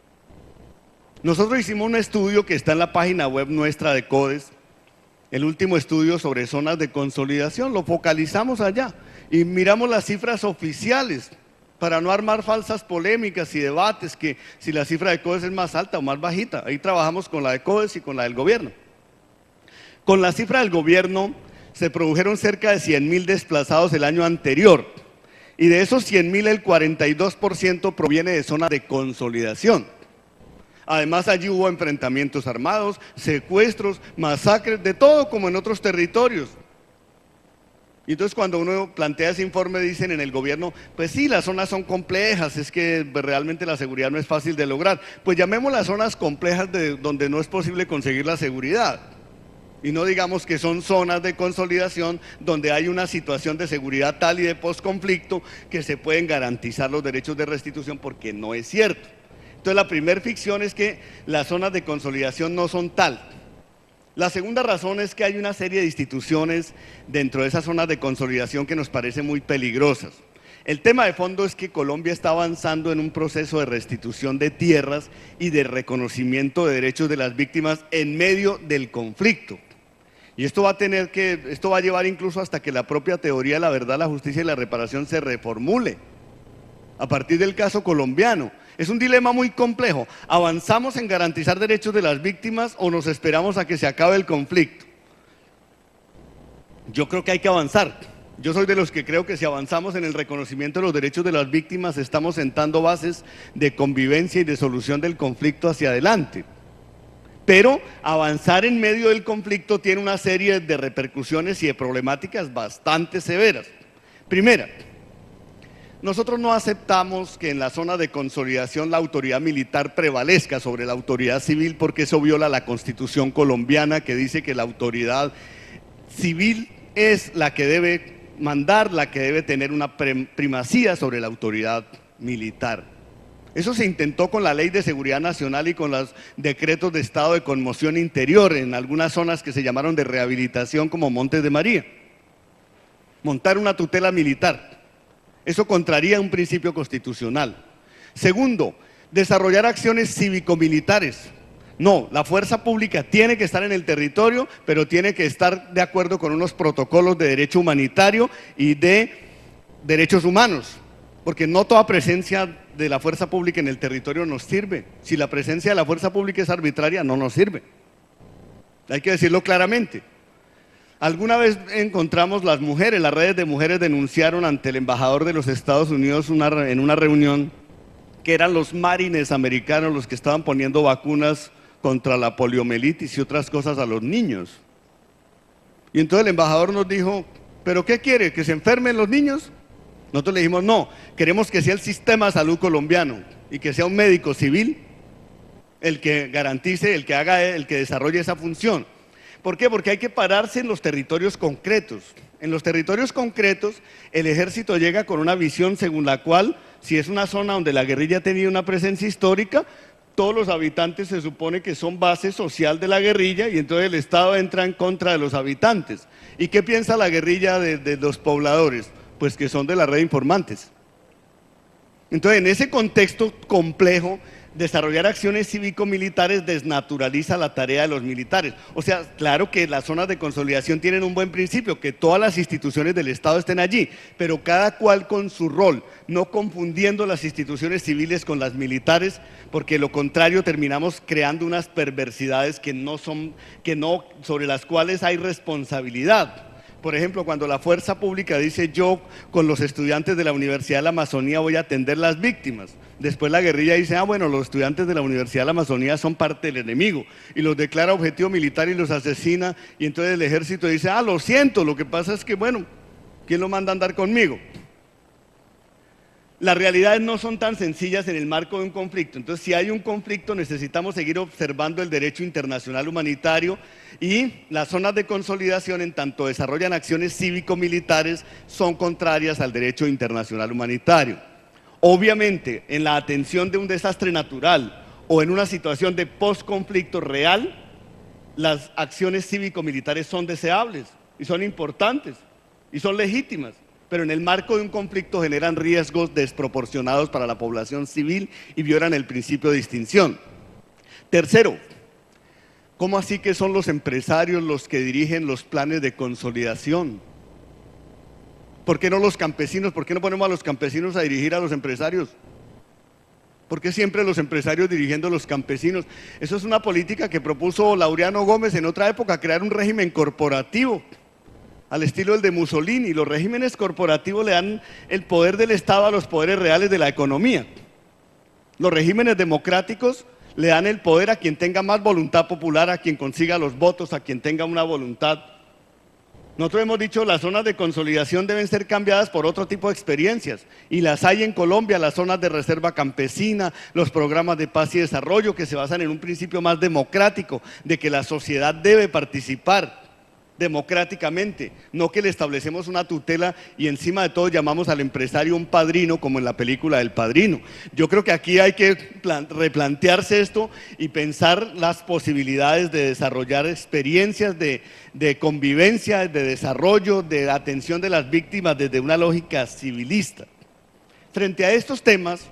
Nosotros hicimos un estudio que está en la página web nuestra de CODES, el último estudio sobre zonas de consolidación, lo focalizamos allá y miramos las cifras oficiales para no armar falsas polémicas y debates, que si la cifra de CODES es más alta o más bajita. Ahí trabajamos con la de CODES y con la del gobierno. Con la cifra del gobierno se produjeron cerca de cien mil desplazados el año anterior, y de esos cien mil el cuarenta y dos por ciento proviene de zonas de consolidación. Además, allí hubo enfrentamientos armados, secuestros, masacres, de todo como en otros territorios. Y entonces cuando uno plantea ese informe dicen en el gobierno, pues sí, las zonas son complejas, es que realmente la seguridad no es fácil de lograr. Pues llamemos las zonas complejas de donde no es posible conseguir la seguridad. Y no digamos que son zonas de consolidación donde hay una situación de seguridad tal y de posconflicto que se pueden garantizar los derechos de restitución, porque no es cierto. Entonces la primera ficción es que las zonas de consolidación no son tal. La segunda razón es que hay una serie de instituciones dentro de esas zonas de consolidación que nos parecen muy peligrosas. El tema de fondo es que Colombia está avanzando en un proceso de restitución de tierras y de reconocimiento de derechos de las víctimas en medio del conflicto. Y esto va a tener que, esto va a llevar incluso hasta que la propia teoría de la verdad, la justicia y la reparación se reformule a partir del caso colombiano. Es un dilema muy complejo. ¿Avanzamos en garantizar derechos de las víctimas o nos esperamos a que se acabe el conflicto? Yo creo que hay que avanzar. Yo soy de los que creo que si avanzamos en el reconocimiento de los derechos de las víctimas, estamos sentando bases de convivencia y de solución del conflicto hacia adelante. Pero avanzar en medio del conflicto tiene una serie de repercusiones y de problemáticas bastante severas. Primera, nosotros no aceptamos que en la zona de consolidación la autoridad militar prevalezca sobre la autoridad civil, porque eso viola la Constitución colombiana, que dice que la autoridad civil es la que debe mandar, la que debe tener una primacía sobre la autoridad militar. Eso se intentó con la Ley de Seguridad Nacional y con los decretos de estado de conmoción interior en algunas zonas que se llamaron de rehabilitación, como Montes de María. Montar una tutela militar. Eso contraría un principio constitucional. Segundo, desarrollar acciones cívico-militares. No, la fuerza pública tiene que estar en el territorio, pero tiene que estar de acuerdo con unos protocolos de derecho humanitario y de derechos humanos, porque no toda presencia de la fuerza pública en el territorio nos sirve. Si la presencia de la fuerza pública es arbitraria, no nos sirve. Hay que decirlo claramente. Alguna vez encontramos las mujeres, las redes de mujeres denunciaron ante el embajador de los Estados Unidos una, en una reunión, que eran los marines americanos los que estaban poniendo vacunas contra la poliomielitis y otras cosas a los niños. Y entonces el embajador nos dijo, ¿pero qué quiere? ¿Que se enfermen los niños? Nosotros le dijimos, no, queremos que sea el sistema de salud colombiano y que sea un médico civil el que garantice, el que haga, el que desarrolle esa función. ¿Por qué? Porque hay que pararse en los territorios concretos. En los territorios concretos, el ejército llega con una visión según la cual, si es una zona donde la guerrilla ha tenido una presencia histórica, todos los habitantes se supone que son base social de la guerrilla y entonces el Estado entra en contra de los habitantes. ¿Y qué piensa la guerrilla de, de los pobladores? Pues que son de la red de informantes. Entonces, en ese contexto complejo, Desarrollar acciones cívico-militares desnaturaliza la tarea de los militares. O sea, claro que las zonas de consolidación tienen un buen principio, que todas las instituciones del Estado estén allí, pero cada cual con su rol, no confundiendo las instituciones civiles con las militares, porque lo contrario terminamos creando unas perversidades que no son, que no, sobre las cuales hay responsabilidad. Por ejemplo, cuando la fuerza pública dice yo con los estudiantes de la Universidad de la Amazonía voy a atender las víctimas. Después la guerrilla dice, ah bueno, los estudiantes de la Universidad de la Amazonía son parte del enemigo y los declara objetivo militar y los asesina, y entonces el ejército dice, ah lo siento, lo que pasa es que bueno, ¿quién lo manda a andar conmigo? Las realidades no son tan sencillas en el marco de un conflicto. Entonces, si hay un conflicto, necesitamos seguir observando el derecho internacional humanitario, y las zonas de consolidación, en tanto desarrollan acciones cívico-militares, son contrarias al derecho internacional humanitario. Obviamente, en la atención de un desastre natural o en una situación de post-conflicto real, las acciones cívico-militares son deseables y son importantes y son legítimas, pero en el marco de un conflicto generan riesgos desproporcionados para la población civil y violan el principio de distinción. Tercero, ¿cómo así que son los empresarios los que dirigen los planes de consolidación? ¿Por qué no los campesinos? ¿Por qué no ponemos a los campesinos a dirigir a los empresarios? ¿Por qué siempre los empresarios dirigiendo a los campesinos? Eso es una política que propuso Laureano Gómez en otra época, crear un régimen corporativo al estilo del de Mussolini. Los regímenes corporativos le dan el poder del Estado a los poderes reales de la economía. Los regímenes democráticos le dan el poder a quien tenga más voluntad popular, a quien consiga los votos, a quien tenga una voluntad. Nosotros hemos dicho las zonas de consolidación deben ser cambiadas por otro tipo de experiencias, y las hay en Colombia, las zonas de reserva campesina, los programas de paz y desarrollo que se basan en un principio más democrático, de que la sociedad debe participar democráticamente, no que le establecemos una tutela y encima de todo llamamos al empresario un padrino, como en la película del Padrino. Yo creo que aquí hay que replantearse esto y pensar las posibilidades de desarrollar experiencias de, de convivencia, de desarrollo, de atención de las víctimas desde una lógica civilista. Frente a estos temas,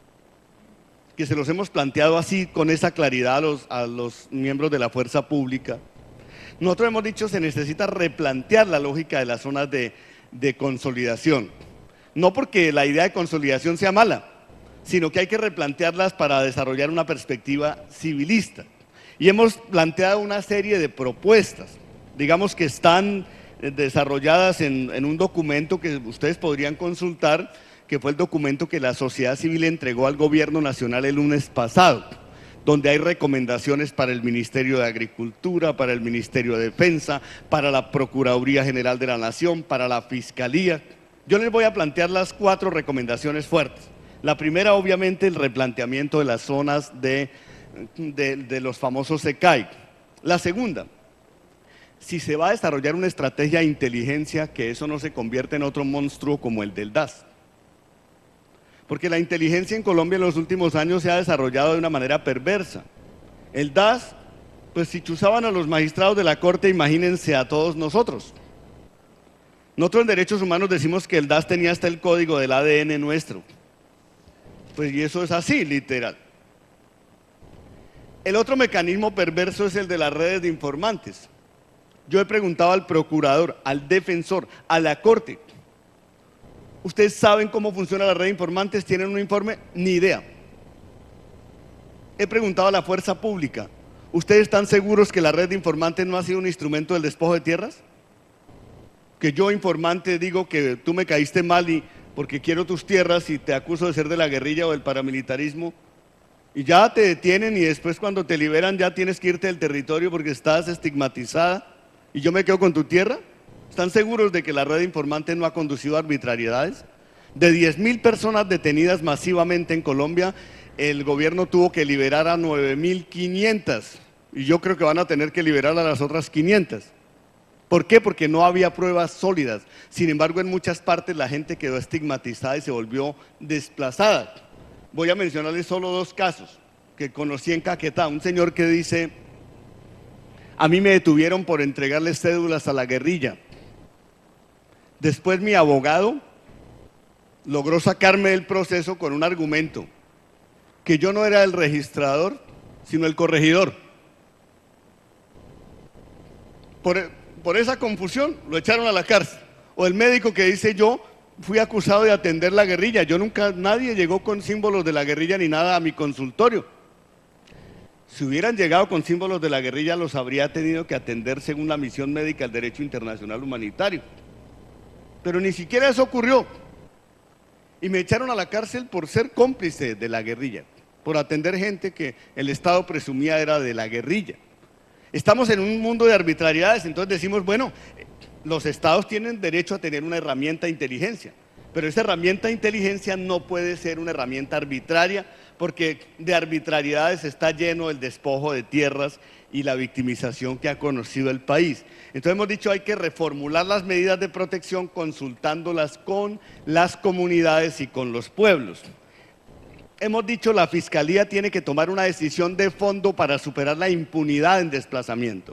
que se los hemos planteado así con esa claridad a los, a los miembros de la fuerza pública, nosotros hemos dicho que se necesita replantear la lógica de las zonas de, de consolidación. No porque la idea de consolidación sea mala, sino que hay que replantearlas para desarrollar una perspectiva civilista. Y hemos planteado una serie de propuestas, digamos que están desarrolladas en, en un documento que ustedes podrían consultar, que fue el documento que la sociedad civil entregó al Gobierno Nacional el lunes pasado, donde hay recomendaciones para el Ministerio de Agricultura, para el Ministerio de Defensa, para la Procuraduría General de la Nación, para la Fiscalía. Yo les voy a plantear las cuatro recomendaciones fuertes. La primera, obviamente, el replanteamiento de las zonas de, de, de los famosos S E C A I. La segunda, si se va a desarrollar una estrategia de inteligencia, que eso no se convierta en otro monstruo como el del D A S. Porque la inteligencia en Colombia en los últimos años se ha desarrollado de una manera perversa. El D A S, pues si chuzaban a los magistrados de la Corte, imagínense a todos nosotros. Nosotros en Derechos Humanos decimos que el D A S tenía hasta el código del A D N nuestro. Pues y eso es así, literal. El otro mecanismo perverso es el de las redes de informantes. Yo he preguntado al procurador, al defensor, a la Corte, ¿ustedes saben cómo funciona la red de informantes? ¿Tienen un informe? Ni idea. He preguntado a la fuerza pública, ¿ustedes están seguros que la red de informantes no ha sido un instrumento del despojo de tierras? Que yo, informante, digo que tú me caíste mal y porque quiero tus tierras y te acuso de ser de la guerrilla o del paramilitarismo, y ya te detienen y después cuando te liberan ya tienes que irte del territorio porque estás estigmatizada y yo me quedo con tu tierra. ¿Están seguros de que la red de informantes no ha conducido a arbitrariedades? De diez mil personas detenidas masivamente en Colombia, el gobierno tuvo que liberar a nueve mil quinientas y yo creo que van a tener que liberar a las otras quinientas. ¿Por qué? Porque no había pruebas sólidas. Sin embargo, en muchas partes la gente quedó estigmatizada y se volvió desplazada. Voy a mencionarles solo dos casos que conocí en Caquetá. Un señor que dice, a mí me detuvieron por entregarles cédulas a la guerrilla. Después mi abogado logró sacarme del proceso con un argumento, que yo no era el registrador, sino el corregidor. Por, por esa confusión lo echaron a la cárcel. O el médico que dice yo fui acusado de atender la guerrilla. Yo nunca, nadie llegó con símbolos de la guerrilla ni nada a mi consultorio. Si hubieran llegado con símbolos de la guerrilla, los habría tenido que atender según la misión médica del derecho internacional humanitario. Pero ni siquiera eso ocurrió. Y me echaron a la cárcel por ser cómplice de la guerrilla, por atender gente que el Estado presumía era de la guerrilla. Estamos en un mundo de arbitrariedades, entonces decimos, bueno, los estados tienen derecho a tener una herramienta de inteligencia, pero esa herramienta de inteligencia no puede ser una herramienta arbitraria, porque de arbitrariedades está lleno el despojo de tierras y la victimización que ha conocido el país. Entonces hemos dicho hay que reformular las medidas de protección consultándolas con las comunidades y con los pueblos. Hemos dicho la Fiscalía tiene que tomar una decisión de fondo para superar la impunidad en desplazamiento.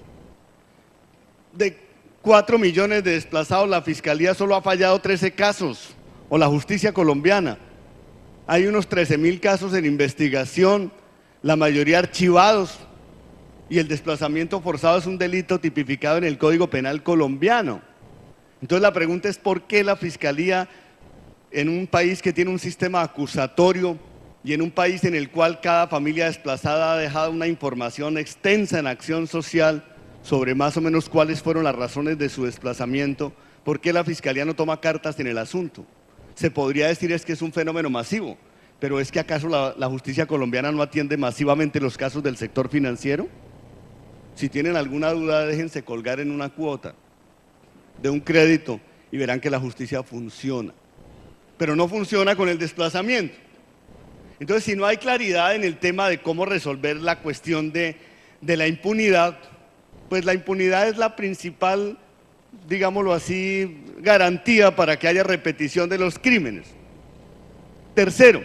De cuatro millones de desplazados, la Fiscalía solo ha fallado trece casos, o la justicia colombiana. Hay unos trece mil casos en investigación, la mayoría archivados, y el desplazamiento forzado es un delito tipificado en el Código Penal colombiano. Entonces la pregunta es ¿por qué la Fiscalía, en un país que tiene un sistema acusatorio y en un país en el cual cada familia desplazada ha dejado una información extensa en acción social sobre más o menos cuáles fueron las razones de su desplazamiento, por qué la Fiscalía no toma cartas en el asunto? Se podría decir es que es un fenómeno masivo, pero ¿es que acaso la, la justicia colombiana no atiende masivamente los casos del sector financiero? Si tienen alguna duda, déjense colgar en una cuota de un crédito y verán que la justicia funciona, pero no funciona con el desplazamiento. Entonces, si no hay claridad en el tema de cómo resolver la cuestión de, de la impunidad, pues la impunidad es la principal, digámoslo así, garantía para que haya repetición de los crímenes. Tercero,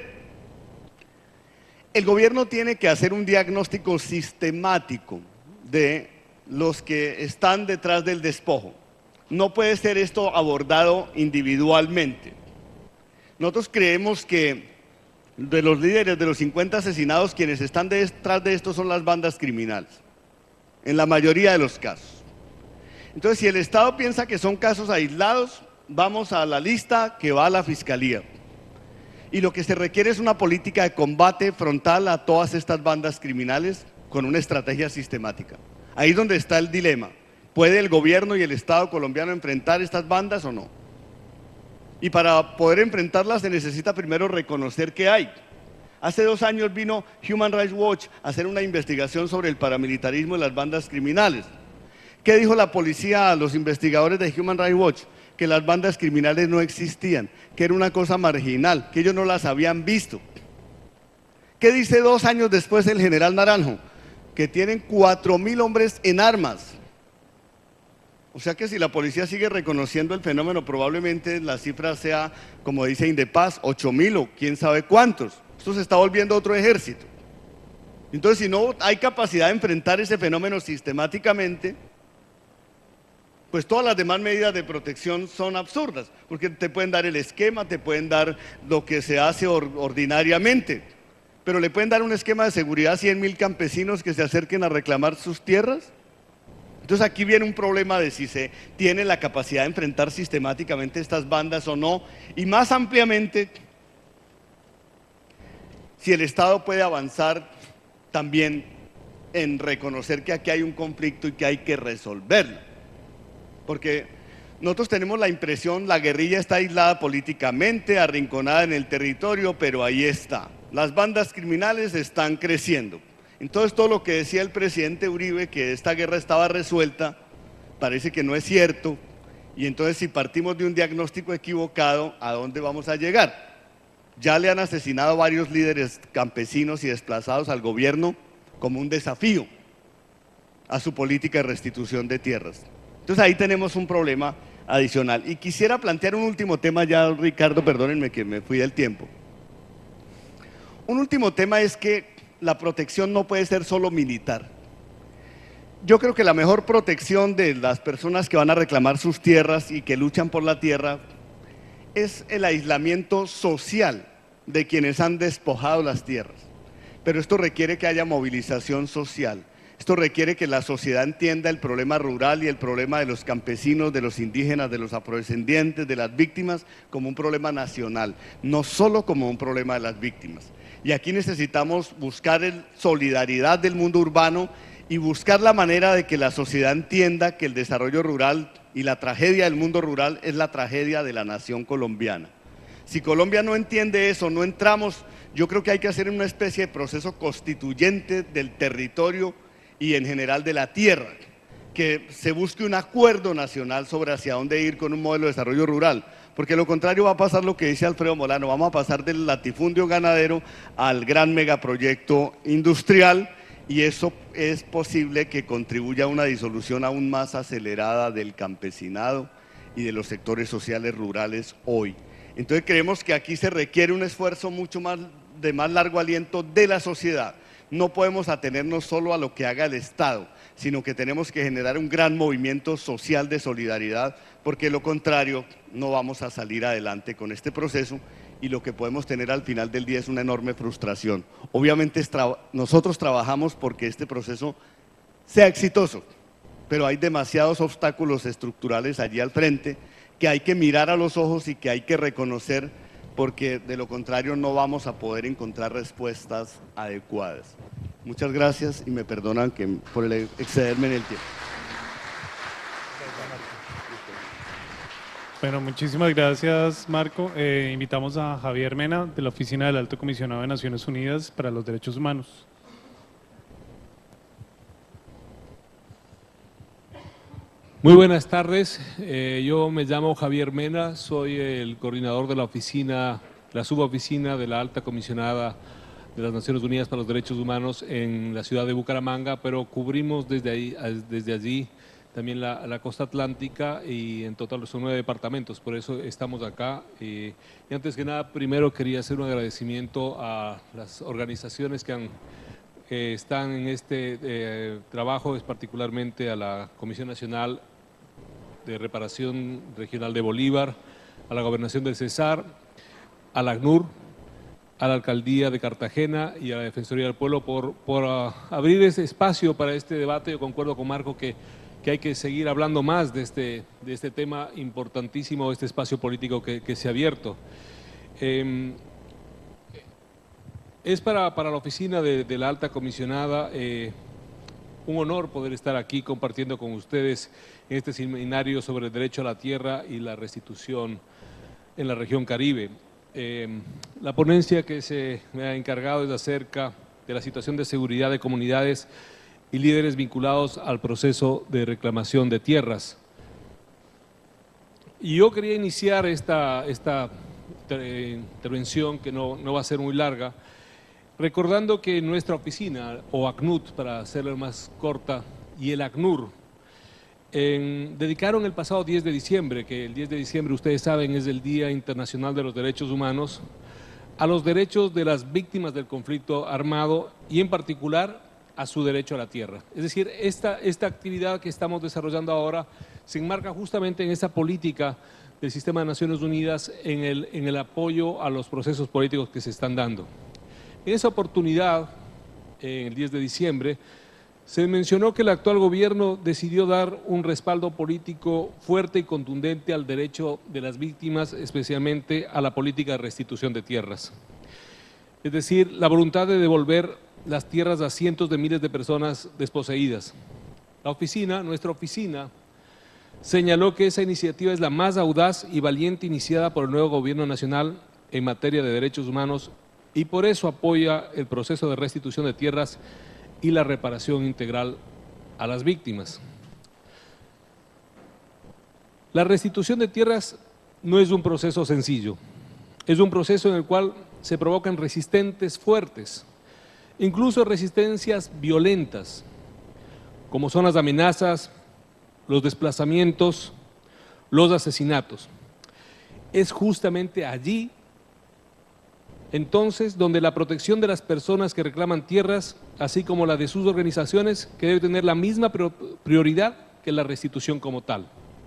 el gobierno tiene que hacer un diagnóstico sistemático de los que están detrás del despojo. No puede ser esto abordado individualmente. Nosotros creemos que de los líderes de los cincuenta asesinados, quienes están detrás de esto son las bandas criminales, en la mayoría de los casos. Entonces, si el Estado piensa que son casos aislados, vamos a la lista que va a la Fiscalía. Y lo que se requiere es una política de combate frontal a todas estas bandas criminales con una estrategia sistemática. Ahí es donde está el dilema. ¿Puede el gobierno y el Estado colombiano enfrentar estas bandas o no? Y para poder enfrentarlas se necesita primero reconocer que hay. Hace dos años vino Human Rights Watch a hacer una investigación sobre el paramilitarismo y las bandas criminales. ¿Qué dijo la policía a los investigadores de Human Rights Watch? Que las bandas criminales no existían, que era una cosa marginal, que ellos no las habían visto. ¿Qué dice dos años después el general Naranjo? Que tienen cuatro mil hombres en armas. O sea que si la policía sigue reconociendo el fenómeno, probablemente la cifra sea, como dice Indepaz, ocho mil o quién sabe cuántos. Esto se está volviendo otro ejército. Entonces, si no hay capacidad de enfrentar ese fenómeno sistemáticamente, pues todas las demás medidas de protección son absurdas, porque te pueden dar el esquema, te pueden dar lo que se hace or- ordinariamente, pero le pueden dar un esquema de seguridad a cien mil campesinos que se acerquen a reclamar sus tierras. Entonces aquí viene un problema de si se tiene la capacidad de enfrentar sistemáticamente estas bandas o no, y más ampliamente, si el Estado puede avanzar también en reconocer que aquí hay un conflicto y que hay que resolverlo. Porque nosotros tenemos la impresión, la guerrilla está aislada políticamente, arrinconada en el territorio, pero ahí está. Las bandas criminales están creciendo. Entonces todo lo que decía el presidente Uribe, que esta guerra estaba resuelta, parece que no es cierto. Y entonces si partimos de un diagnóstico equivocado, ¿a dónde vamos a llegar? Ya le han asesinado varios líderes campesinos y desplazados al gobierno como un desafío a su política de restitución de tierras. Entonces ahí tenemos un problema adicional. Y quisiera plantear un último tema ya, Ricardo, perdónenme que me fui del tiempo. Un último tema es que la protección no puede ser solo militar. Yo creo que la mejor protección de las personas que van a reclamar sus tierras y que luchan por la tierra es el aislamiento social de quienes han despojado las tierras. pero esto requiere que haya movilización social. Esto requiere que la sociedad entienda el problema rural y el problema de los campesinos, de los indígenas, de los afrodescendientes, de las víctimas, como un problema nacional, no solo como un problema de las víctimas. Y aquí necesitamos buscar el solidaridad del mundo urbano y buscar la manera de que la sociedad entienda que el desarrollo rural y la tragedia del mundo rural es la tragedia de la nación colombiana. Si Colombia no entiende eso, no entramos, yo creo que hay que hacer una especie de proceso constituyente del territorio y en general de la tierra, que se busque un acuerdo nacional sobre hacia dónde ir con un modelo de desarrollo rural, porque lo contrario va a pasar lo que dice Alfredo Molano, vamos a pasar del latifundio ganadero al gran megaproyecto industrial, y eso es posible que contribuya a una disolución aún más acelerada del campesinado y de los sectores sociales rurales hoy. Entonces creemos que aquí se requiere un esfuerzo mucho más de más largo aliento de la sociedad. No podemos atenernos solo a lo que haga el Estado, sino que tenemos que generar un gran movimiento social de solidaridad, porque de lo contrario no vamos a salir adelante con este proceso y lo que podemos tener al final del día es una enorme frustración. Obviamente tra- nosotros trabajamos porque este proceso sea exitoso, pero hay demasiados obstáculos estructurales allí al frente que hay que mirar a los ojos y que hay que reconocer, porque de lo contrario no vamos a poder encontrar respuestas adecuadas. Muchas gracias y me perdonan que, por el excederme en el tiempo. Bueno, muchísimas gracias, Marco. Eh, invitamos a Javier Mena, de la Oficina del Alto Comisionado de Naciones Unidas para los Derechos Humanos. Muy buenas tardes, eh, yo me llamo Javier Mena, soy el coordinador de la oficina, la suboficina de la Alta Comisionada de las Naciones Unidas para los Derechos Humanos en la ciudad de Bucaramanga, pero cubrimos desde, ahí, desde allí también la, la costa atlántica y en total son nueve departamentos, por eso estamos acá. Eh, y antes que nada, primero quería hacer un agradecimiento a las organizaciones que han eh, están en este eh, trabajo, es particularmente a la Comisión Nacional de Reparación Regional de Bolívar, a la Gobernación del Cesar, a la ACNUR, a la Alcaldía de Cartagena y a la Defensoría del Pueblo por, por uh, abrir ese espacio para este debate. Yo concuerdo con Marco que, que hay que seguir hablando más de este, de este tema importantísimo, este espacio político que, que se ha abierto. Eh, es para, para la oficina de, de la Alta Comisionada eh, un honor poder estar aquí compartiendo con ustedes en este seminario sobre el derecho a la tierra y la restitución en la región Caribe. Eh, la ponencia que se me ha encargado es acerca de la situación de seguridad de comunidades y líderes vinculados al proceso de reclamación de tierras. Y yo quería iniciar esta, esta intervención, que no, no va a ser muy larga, recordando que nuestra oficina, o ACNUT para hacerla más corta, y el ACNUR, En, dedicaron el pasado diez de diciembre, que el diez de diciembre ustedes saben es el Día Internacional de los Derechos Humanos, a los derechos de las víctimas del conflicto armado y en particular a su derecho a la tierra. Es decir, esta, esta actividad que estamos desarrollando ahora se enmarca justamente en esa política del Sistema de Naciones Unidas en el, en el apoyo a los procesos políticos que se están dando. En esa oportunidad, en el diez de diciembre, se mencionó que el actual gobierno decidió dar un respaldo político fuerte y contundente al derecho de las víctimas, especialmente a la política de restitución de tierras. Es decir, la voluntad de devolver las tierras a cientos de miles de personas desposeídas. La oficina, nuestra oficina, señaló que esa iniciativa es la más audaz y valiente iniciada por el nuevo gobierno nacional en materia de derechos humanos y por eso apoya el proceso de restitución de tierras y la reparación integral a las víctimas. La restitución de tierras no es un proceso sencillo, es un proceso en el cual se provocan resistentes fuertes, incluso resistencias violentas, como son las amenazas, los desplazamientos, los asesinatos. Es justamente allí entonces donde la protección de las personas que reclaman tierras, así como la de sus organizaciones, que debe tener la misma prioridad que la restitución como tal.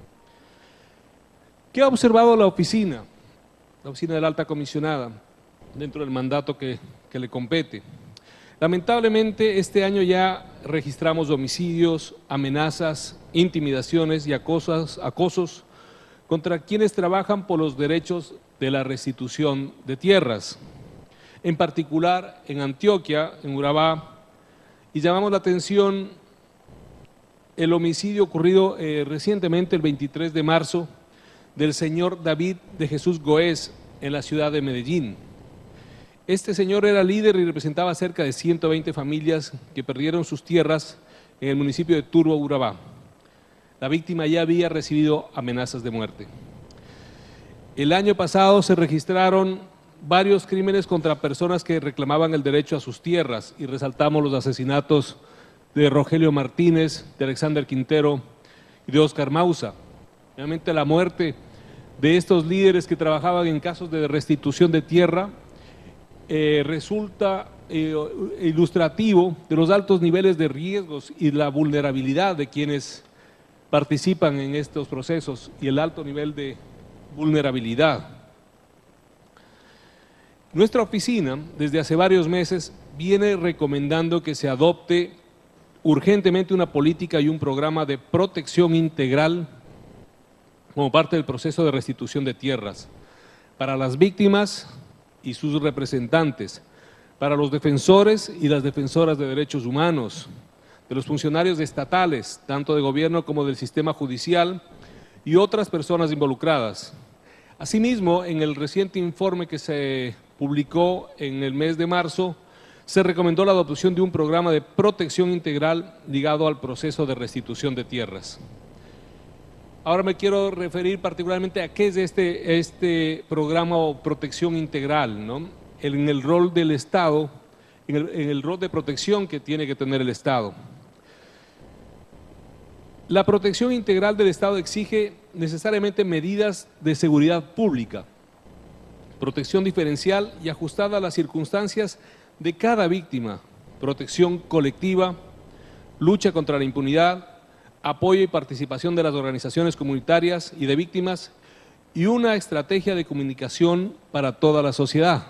¿Qué ha observado la oficina, la oficina de la Alta Comisionada, dentro del mandato que, que le compete? Lamentablemente, este año ya registramos homicidios, amenazas, intimidaciones y acosos, acosos contra quienes trabajan por los derechos de la restitución de tierras, en particular en Antioquia, en Urabá, y llamamos la atención el homicidio ocurrido eh, recientemente, el veintitrés de marzo, del señor David de Jesús Goes en la ciudad de Medellín. Este señor era líder y representaba cerca de ciento veinte familias que perdieron sus tierras en el municipio de Turbo, Urabá. La víctima ya había recibido amenazas de muerte. El año pasado se registraron varios crímenes contra personas que reclamaban el derecho a sus tierras y resaltamos los asesinatos de Rogelio Martínez, de Alexander Quintero y de Oscar Mausa. Realmente la muerte de estos líderes que trabajaban en casos de restitución de tierra eh, resulta eh, ilustrativo de los altos niveles de riesgos y la vulnerabilidad de quienes participan en estos procesos y el alto nivel de vulnerabilidad. Nuestra oficina, desde hace varios meses, viene recomendando que se adopte urgentemente una política y un programa de protección integral como parte del proceso de restitución de tierras para las víctimas y sus representantes, para los defensores y las defensoras de derechos humanos, de los funcionarios estatales, tanto de gobierno como del sistema judicial y otras personas involucradas. Asimismo, en el reciente informe que se publicó en el mes de marzo, se recomendó la adopción de un programa de protección integral ligado al proceso de restitución de tierras. Ahora me quiero referir particularmente a qué es este, este programa o protección integral, ¿no? En el rol del Estado, en el, en el rol de protección que tiene que tener el Estado. La protección integral del Estado exige necesariamente medidas de seguridad pública, protección diferencial y ajustada a las circunstancias de cada víctima, protección colectiva, lucha contra la impunidad, apoyo y participación de las organizaciones comunitarias y de víctimas y una estrategia de comunicación para toda la sociedad.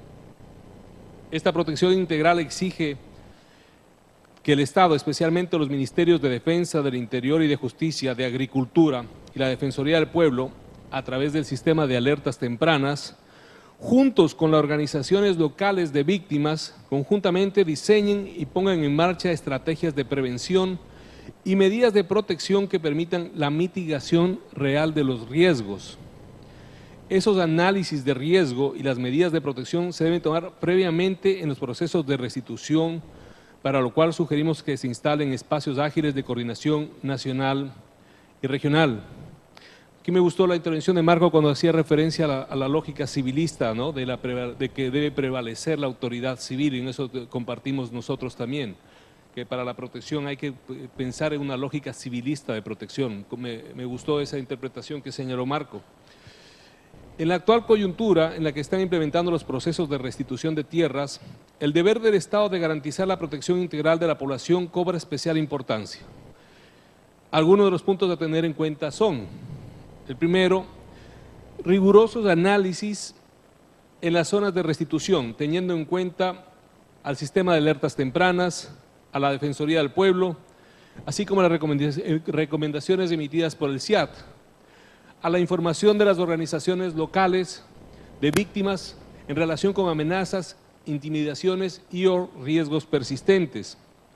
Esta protección integral exige que el Estado, especialmente los ministerios de Defensa, del Interior y de Justicia, de Agricultura y la Defensoría del Pueblo, a través del sistema de alertas tempranas, juntos con las organizaciones locales de víctimas, conjuntamente diseñen y pongan en marcha estrategias de prevención y medidas de protección que permitan la mitigación real de los riesgos. Esos análisis de riesgo y las medidas de protección se deben tomar previamente en los procesos de restitución, para lo cual sugerimos que se instalen espacios ágiles de coordinación nacional y regional. Aquí me gustó la intervención de Marco cuando hacía referencia a la, a la lógica civilista, ¿no? de, la, de que debe prevalecer la autoridad civil, y en eso compartimos nosotros también, que para la protección hay que pensar en una lógica civilista de protección. Me, me gustó esa interpretación que señaló Marco. En la actual coyuntura en la que están implementando los procesos de restitución de tierras, el deber del Estado de garantizar la protección integral de la población cobra especial importancia. Algunos de los puntos a tener en cuenta son: el primero, rigurosos análisis en las zonas de restitución, teniendo en cuenta al sistema de alertas tempranas, a la Defensoría del Pueblo, así como las recomendaciones emitidas por el C I A T, a la información de las organizaciones locales de víctimas en relación con amenazas, intimidaciones y o riesgos persistentes,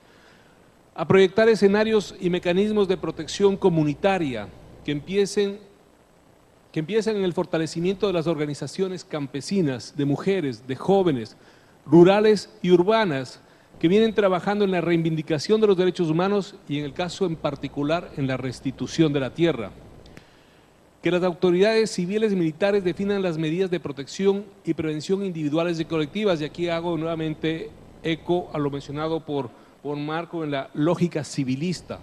a proyectar escenarios y mecanismos de protección comunitaria que empiecen, que empiecen en el fortalecimiento de las organizaciones campesinas, de mujeres, de jóvenes, rurales y urbanas, que vienen trabajando en la reivindicación de los derechos humanos y en el caso en particular en la restitución de la tierra. Que las autoridades civiles y militares definan las medidas de protección y prevención individuales y colectivas, y aquí hago nuevamente eco a lo mencionado por, por Marco en la lógica civilista.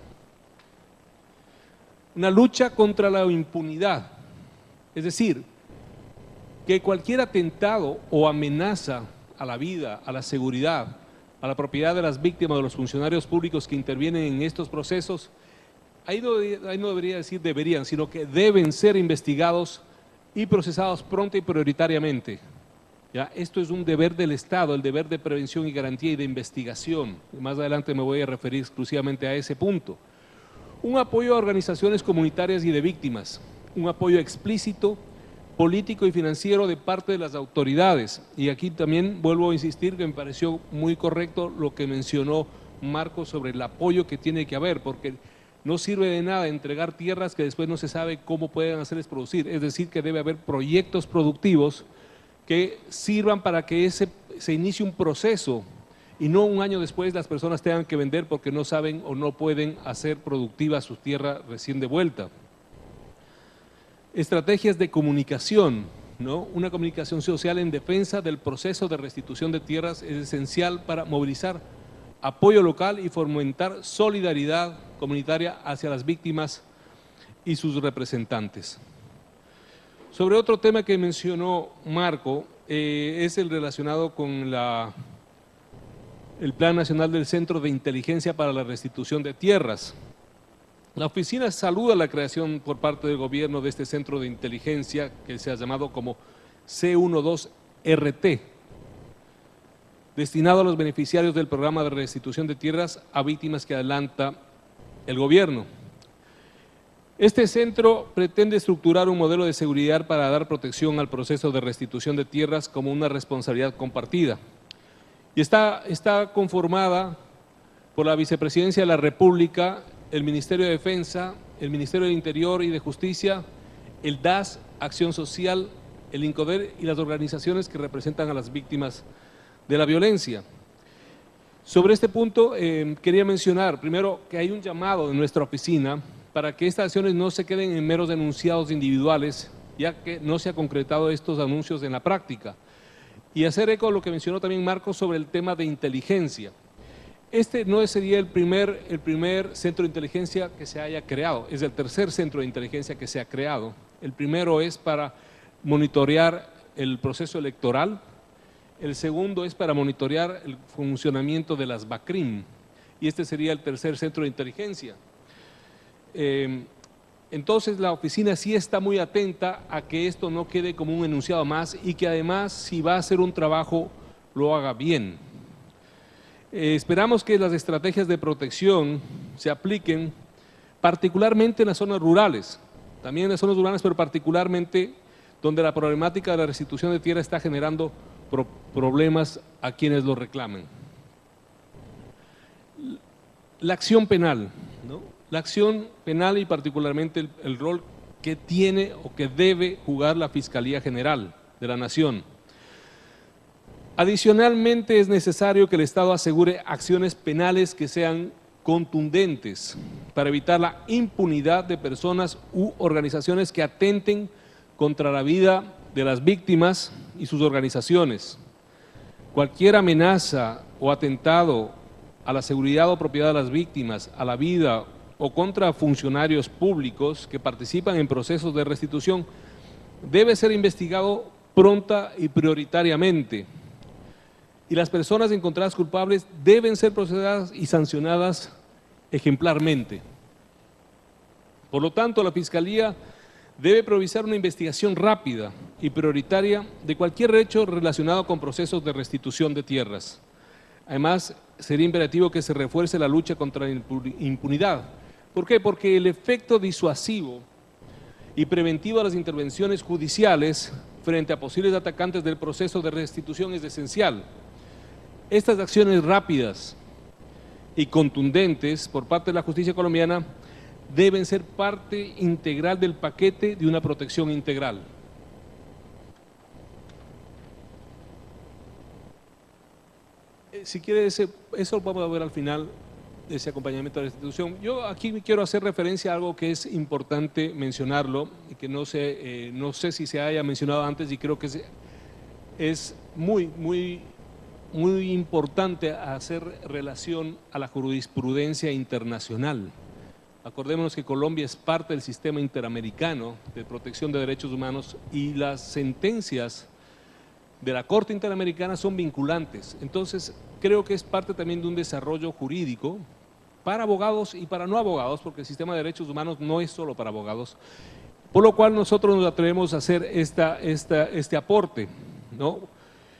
Una lucha contra la impunidad, es decir, que cualquier atentado o amenaza a la vida, a la seguridad, a la propiedad de las víctimas o de los funcionarios públicos que intervienen en estos procesos, ahí no, ahí no debería decir deberían, sino que deben ser investigados y procesados pronto y prioritariamente. ¿ya? Esto es un deber del Estado, el deber de prevención y garantía y de investigación. Más adelante me voy a referir exclusivamente a ese punto. Un apoyo a organizaciones comunitarias y de víctimas, un apoyo explícito, político y financiero de parte de las autoridades. Y aquí también vuelvo a insistir que me pareció muy correcto lo que mencionó Marco sobre el apoyo que tiene que haber, porque no sirve de nada entregar tierras que después no se sabe cómo pueden hacerles producir. Es decir, que debe haber proyectos productivos que sirvan para que ese, se inicie un proceso y no un año después las personas tengan que vender porque no saben o no pueden hacer productiva su tierra recién de vuelta. Estrategias de comunicación, ¿no? Una comunicación social en defensa del proceso de restitución de tierras es esencial para movilizar apoyo local y fomentar solidaridad comunitaria hacia las víctimas y sus representantes. Sobre otro tema que mencionó Marco, eh, es el relacionado con la, el Plan Nacional del Centro de Inteligencia para la Restitución de Tierras. La oficina saluda la creación por parte del gobierno de este centro de inteligencia que se ha llamado como C doce R T, destinado a los beneficiarios del programa de restitución de tierras a víctimas que adelanta el gobierno. Este centro pretende estructurar un modelo de seguridad para dar protección al proceso de restitución de tierras como una responsabilidad compartida. Y está, está conformada por la Vicepresidencia de la República, el Ministerio de Defensa, el Ministerio de Interior y de Justicia, el D A S, Acción Social, el INCODER y las organizaciones que representan a las víctimas de la violencia. Sobre este punto eh, quería mencionar primero que hay un llamado de nuestra oficina para que estas acciones no se queden en meros enunciados individuales, ya que no se han concretado estos anuncios en la práctica. Y hacer eco a lo que mencionó también Marcos sobre el tema de inteligencia. Este no sería el primer, el primer centro de inteligencia que se haya creado, es el tercer centro de inteligencia que se ha creado. El primero es para monitorear el proceso electoral, el segundo es para monitorear el funcionamiento de las BACRIM y este sería el tercer centro de inteligencia. Eh, entonces la oficina sí está muy atenta a que esto no quede como un enunciado más y que además si va a hacer un trabajo lo haga bien. Eh, esperamos que las estrategias de protección se apliquen particularmente en las zonas rurales, también en las zonas urbanas, pero particularmente donde la problemática de la restitución de tierra está generando pro problemas a quienes lo reclamen. La acción penal, ¿no? La acción penal y particularmente el, el rol que tiene o que debe jugar la Fiscalía General de la Nación. Adicionalmente es necesario que el Estado asegure acciones penales que sean contundentes para evitar la impunidad de personas u organizaciones que atenten contra la vida de las víctimas y sus organizaciones. Cualquier amenaza o atentado a la seguridad o propiedad de las víctimas, a la vida o contra funcionarios públicos que participan en procesos de restitución debe ser investigado pronta y prioritariamente. Y las personas encontradas culpables deben ser procesadas y sancionadas ejemplarmente. Por lo tanto, la Fiscalía debe priorizar una investigación rápida y prioritaria de cualquier hecho relacionado con procesos de restitución de tierras. Además, sería imperativo que se refuerce la lucha contra la impunidad. ¿Por qué? Porque el efecto disuasivo y preventivo de las intervenciones judiciales frente a posibles atacantes del proceso de restitución es esencial. Estas acciones rápidas y contundentes por parte de la justicia colombiana deben ser parte integral del paquete de una protección integral. Si quiere, ese, eso lo vamos a ver al final, ese acompañamiento de la restitución. Yo aquí quiero hacer referencia a algo que es importante mencionarlo y que no sé, eh, no sé si se haya mencionado antes y creo que es, es muy, muy, muy importante hacer relación a la jurisprudencia internacional. Acordémonos que Colombia es parte del sistema interamericano de protección de derechos humanos y las sentencias de la Corte Interamericana son vinculantes. Entonces, creo que es parte también de un desarrollo jurídico para abogados y para no abogados, porque el sistema de derechos humanos no es solo para abogados, por lo cual nosotros nos atrevemos a hacer esta, esta, este aporte, ¿no?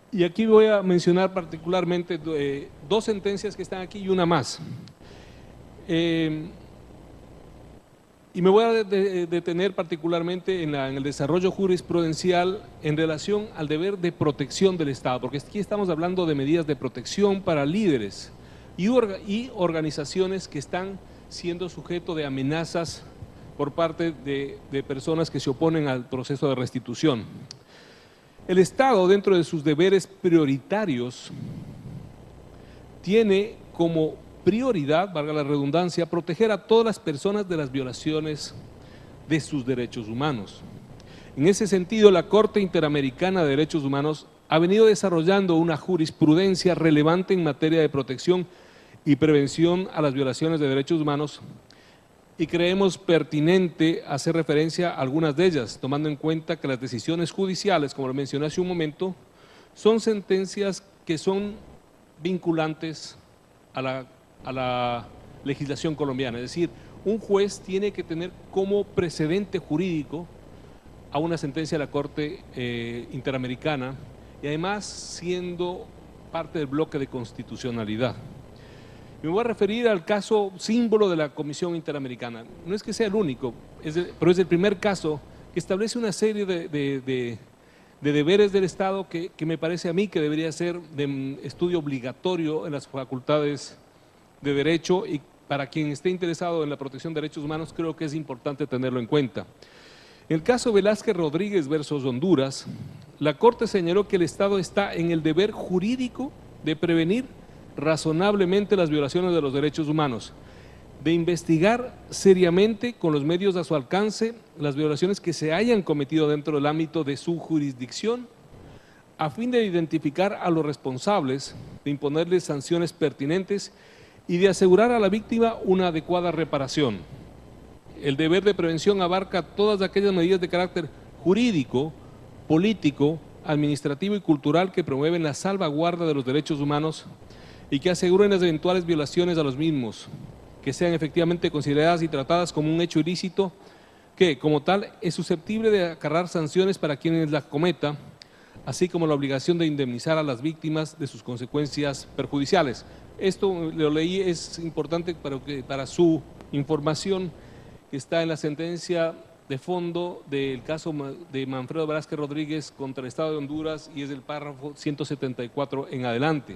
Y aquí voy a mencionar particularmente eh, dos sentencias que están aquí y una más. Eh, y me voy a de, de, detener particularmente en, la, en el desarrollo jurisprudencial en relación al deber de protección del Estado, porque aquí estamos hablando de medidas de protección para líderes y, orga, y organizaciones que están siendo sujeto de amenazas por parte de, de personas que se oponen al proceso de restitución. El Estado, dentro de sus deberes prioritarios, tiene como prioridad, valga la redundancia, proteger a todas las personas de las violaciones de sus derechos humanos. En ese sentido, la Corte Interamericana de Derechos Humanos ha venido desarrollando una jurisprudencia relevante en materia de protección y prevención a las violaciones de derechos humanos, y creemos pertinente hacer referencia a algunas de ellas, tomando en cuenta que las decisiones judiciales, como lo mencioné hace un momento, son sentencias que son vinculantes a la, a la legislación colombiana. Es decir, un juez tiene que tener como precedente jurídico a una sentencia de la Corte eh, Interamericana y además siendo parte del bloque de constitucionalidad. Me voy a referir al caso símbolo de la Comisión Interamericana. No es que sea el único, es el, pero es el primer caso que establece una serie de, de, de, de deberes del Estado que, que me parece a mí que debería ser de estudio obligatorio en las facultades de Derecho, y para quien esté interesado en la protección de derechos humanos creo que es importante tenerlo en cuenta. En el caso Velázquez Rodríguez versus Honduras, la Corte señaló que el Estado está en el deber jurídico de prevenir razonablemente las violaciones de los derechos humanos, de investigar seriamente con los medios a su alcance las violaciones que se hayan cometido dentro del ámbito de su jurisdicción, a fin de identificar a los responsables, de imponerles sanciones pertinentes y de asegurar a la víctima una adecuada reparación. El deber de prevención abarca todas aquellas medidas de carácter jurídico, político, administrativo y cultural que promueven la salvaguarda de los derechos humanos y que aseguren las eventuales violaciones a los mismos, que sean efectivamente consideradas y tratadas como un hecho ilícito que, como tal, es susceptible de acarrear sanciones para quienes la cometa, así como la obligación de indemnizar a las víctimas de sus consecuencias perjudiciales. Esto lo leí, es importante para, que, para su información, que está en la sentencia de fondo del caso de Manfredo Velázquez Rodríguez contra el Estado de Honduras, y es el párrafo ciento setenta y cuatro en adelante.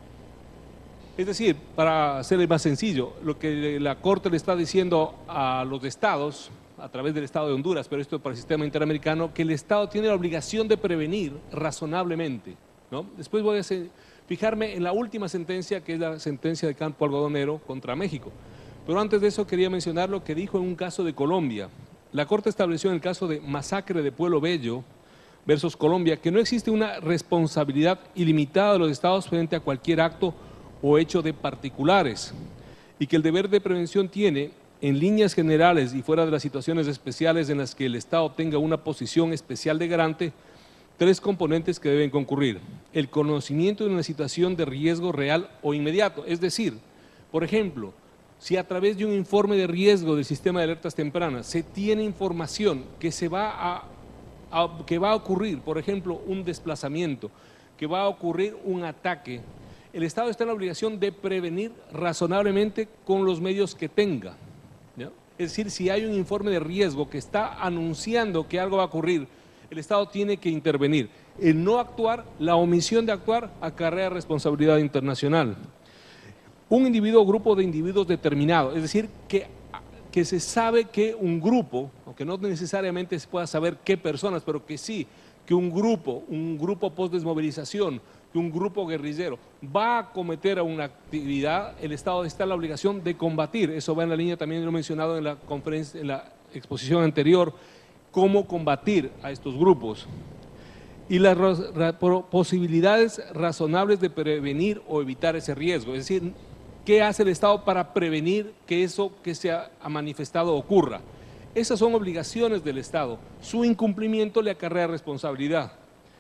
Es decir, para hacerlo más sencillo, lo que la Corte le está diciendo a los estados, a través del Estado de Honduras, pero esto para el sistema interamericano, que el Estado tiene la obligación de prevenir razonablemente, ¿no? Después voy a hacer, fijarme en la última sentencia, que es la sentencia de Campo Algodonero contra México. Pero antes de eso quería mencionar lo que dijo en un caso de Colombia. La Corte estableció en el caso de Masacre de Pueblo Bello versus Colombia que no existe una responsabilidad ilimitada de los estados frente a cualquier acto o hecho de particulares, y que el deber de prevención tiene, en líneas generales y fuera de las situaciones especiales en las que el Estado tenga una posición especial de garante, tres componentes que deben concurrir: el conocimiento de una situación de riesgo real o inmediato, es decir, por ejemplo, si a través de un informe de riesgo del sistema de alertas tempranas se tiene información que, se va a, a, que va a ocurrir, por ejemplo, un desplazamiento, que va a ocurrir un ataque, el Estado está en la obligación de prevenir razonablemente con los medios que tenga, ¿no? Es decir, si hay un informe de riesgo que está anunciando que algo va a ocurrir, el Estado tiene que intervenir. El no actuar, la omisión de actuar, acarrea responsabilidad internacional. Un individuo o grupo de individuos determinado, es decir, que, que se sabe que un grupo, aunque no necesariamente se pueda saber qué personas, pero que sí, que un grupo, un grupo post-desmovilización, que un grupo guerrillero va a cometer una actividad, el Estado está en la obligación de combatir. Eso va en la línea, también lo he mencionado en la conferencia, en la exposición anterior, cómo combatir a estos grupos. Y las posibilidades razonables de prevenir o evitar ese riesgo, es decir, ¿qué hace el Estado para prevenir que eso que se ha manifestado ocurra? Esas son obligaciones del Estado. Su incumplimiento le acarrea responsabilidad.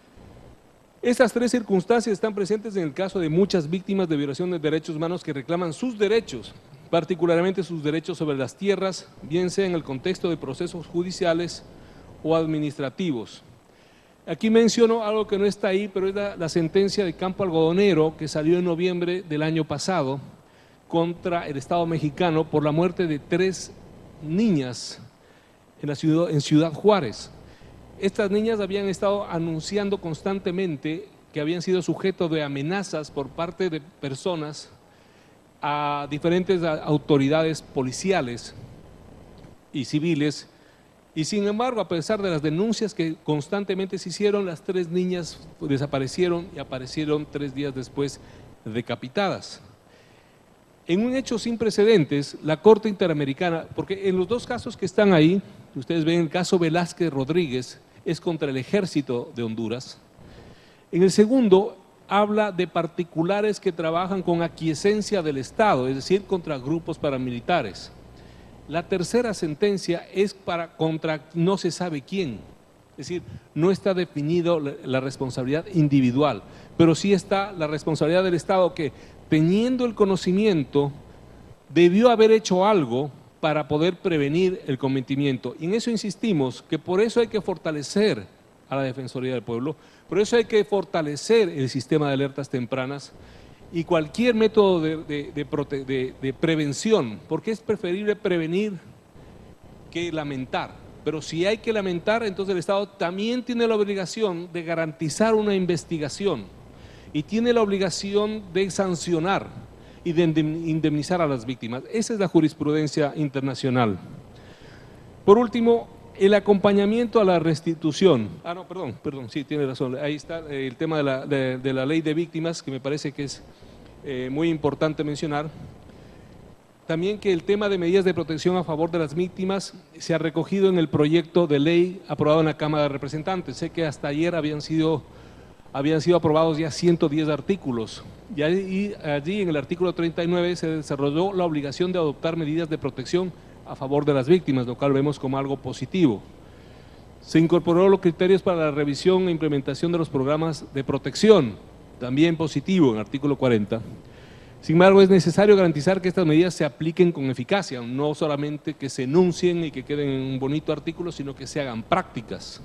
Estas tres circunstancias están presentes en el caso de muchas víctimas de violación de derechos humanos que reclaman sus derechos, particularmente sus derechos sobre las tierras, bien sea en el contexto de procesos judiciales o administrativos. Aquí menciono algo que no está ahí, pero es la, la sentencia de Campo Algodonero que salió en noviembre del año pasado contra el Estado mexicano por la muerte de tres niñas en, la ciudad, en Ciudad Juárez. Estas niñas habían estado anunciando constantemente que habían sido sujetos de amenazas por parte de personas a diferentes autoridades policiales y civiles, y sin embargo, a pesar de las denuncias que constantemente se hicieron, las tres niñas desaparecieron y aparecieron tres días después decapitadas. En un hecho sin precedentes, la Corte Interamericana, porque en los dos casos que están ahí, ustedes ven el caso Velázquez Rodríguez, es contra el ejército de Honduras. En el segundo, habla de particulares que trabajan con aquiescencia del Estado, es decir, contra grupos paramilitares. La tercera sentencia es para contra no se sabe quién, es decir, no está definido la, la responsabilidad individual, pero sí está la responsabilidad del Estado que, teniendo el conocimiento, debió haber hecho algo para poder prevenir el cometimiento. Y en eso insistimos, que por eso hay que fortalecer a la Defensoría del Pueblo, por eso hay que fortalecer el sistema de alertas tempranas y cualquier método de, de, de, de, de prevención, porque es preferible prevenir que lamentar. Pero si hay que lamentar, entonces el Estado también tiene la obligación de garantizar una investigación y tiene la obligación de sancionar y de indemnizar a las víctimas. Esa es la jurisprudencia internacional. Por último, el acompañamiento a la restitución. Ah, no, perdón, perdón, sí, tiene razón. Ahí está el tema de la, de, de la ley de víctimas, que me parece que es eh, muy importante mencionar. También que el tema de medidas de protección a favor de las víctimas se ha recogido en el proyecto de ley aprobado en la Cámara de Representantes. Sé que hasta ayer habían sido, habían sido aprobados ya ciento diez artículos. Y allí, allí en el artículo treinta y nueve se desarrolló la obligación de adoptar medidas de protección a favor de las víctimas, lo cual vemos como algo positivo. Se incorporó los criterios para la revisión e implementación de los programas de protección, también positivo en el artículo cuarenta. Sin embargo, es necesario garantizar que estas medidas se apliquen con eficacia, no solamente que se enuncien y que queden en un bonito artículo, sino que se hagan prácticas.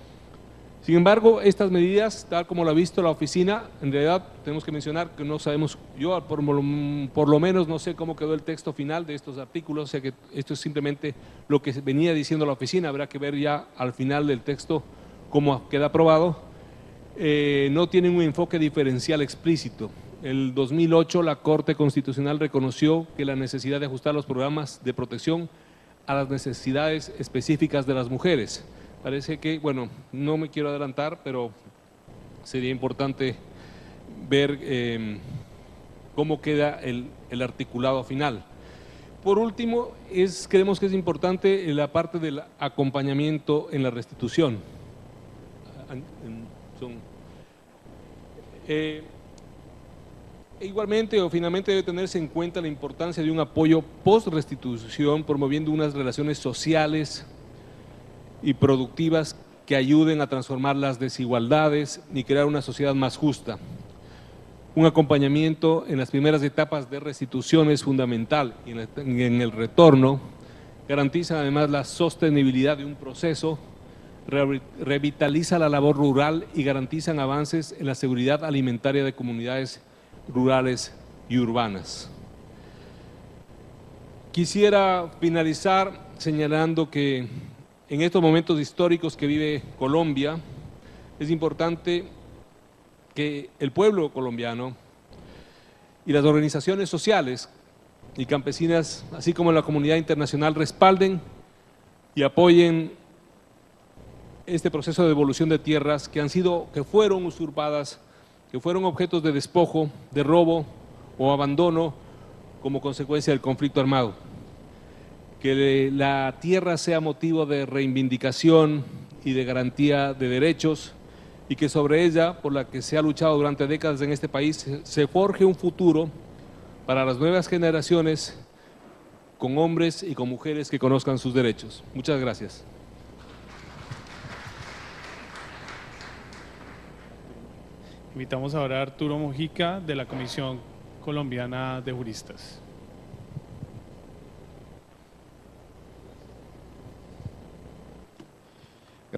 Sin embargo, estas medidas, tal como lo ha visto la oficina, en realidad tenemos que mencionar que no sabemos, yo por, por lo menos no sé cómo quedó el texto final de estos artículos, o sea que esto es simplemente lo que venía diciendo la oficina, habrá que ver ya al final del texto cómo queda aprobado. Eh, no tienen un enfoque diferencial explícito. El dos mil ocho la Corte Constitucional reconoció que la necesidad de ajustar los programas de protección a las necesidades específicas de las mujeres. Parece que, bueno, no me quiero adelantar, pero sería importante ver eh, cómo queda el, el articulado final. Por último, es, creemos que es importante la parte del acompañamiento en la restitución. Son, eh, igualmente o finalmente debe tenerse en cuenta la importancia de un apoyo post-restitución, promoviendo unas relaciones sociales y productivas que ayuden a transformar las desigualdades y crear una sociedad más justa. Un acompañamiento en las primeras etapas de restitución es fundamental y en el retorno garantiza además la sostenibilidad de un proceso, revitaliza la labor rural y garantizan avances en la seguridad alimentaria de comunidades rurales y urbanas. Quisiera finalizar señalando que en estos momentos históricos que vive Colombia, es importante que el pueblo colombiano y las organizaciones sociales y campesinas, así como la comunidad internacional, respalden y apoyen este proceso de devolución de tierras que han sido, que fueron usurpadas, que fueron objetos de despojo, de robo o abandono como consecuencia del conflicto armado. Que la tierra sea motivo de reivindicación y de garantía de derechos y que sobre ella, por la que se ha luchado durante décadas en este país, se forje un futuro para las nuevas generaciones con hombres y con mujeres que conozcan sus derechos. Muchas gracias. Invitamos ahora a Arturo Mojica de la Comisión Colombiana de Juristas.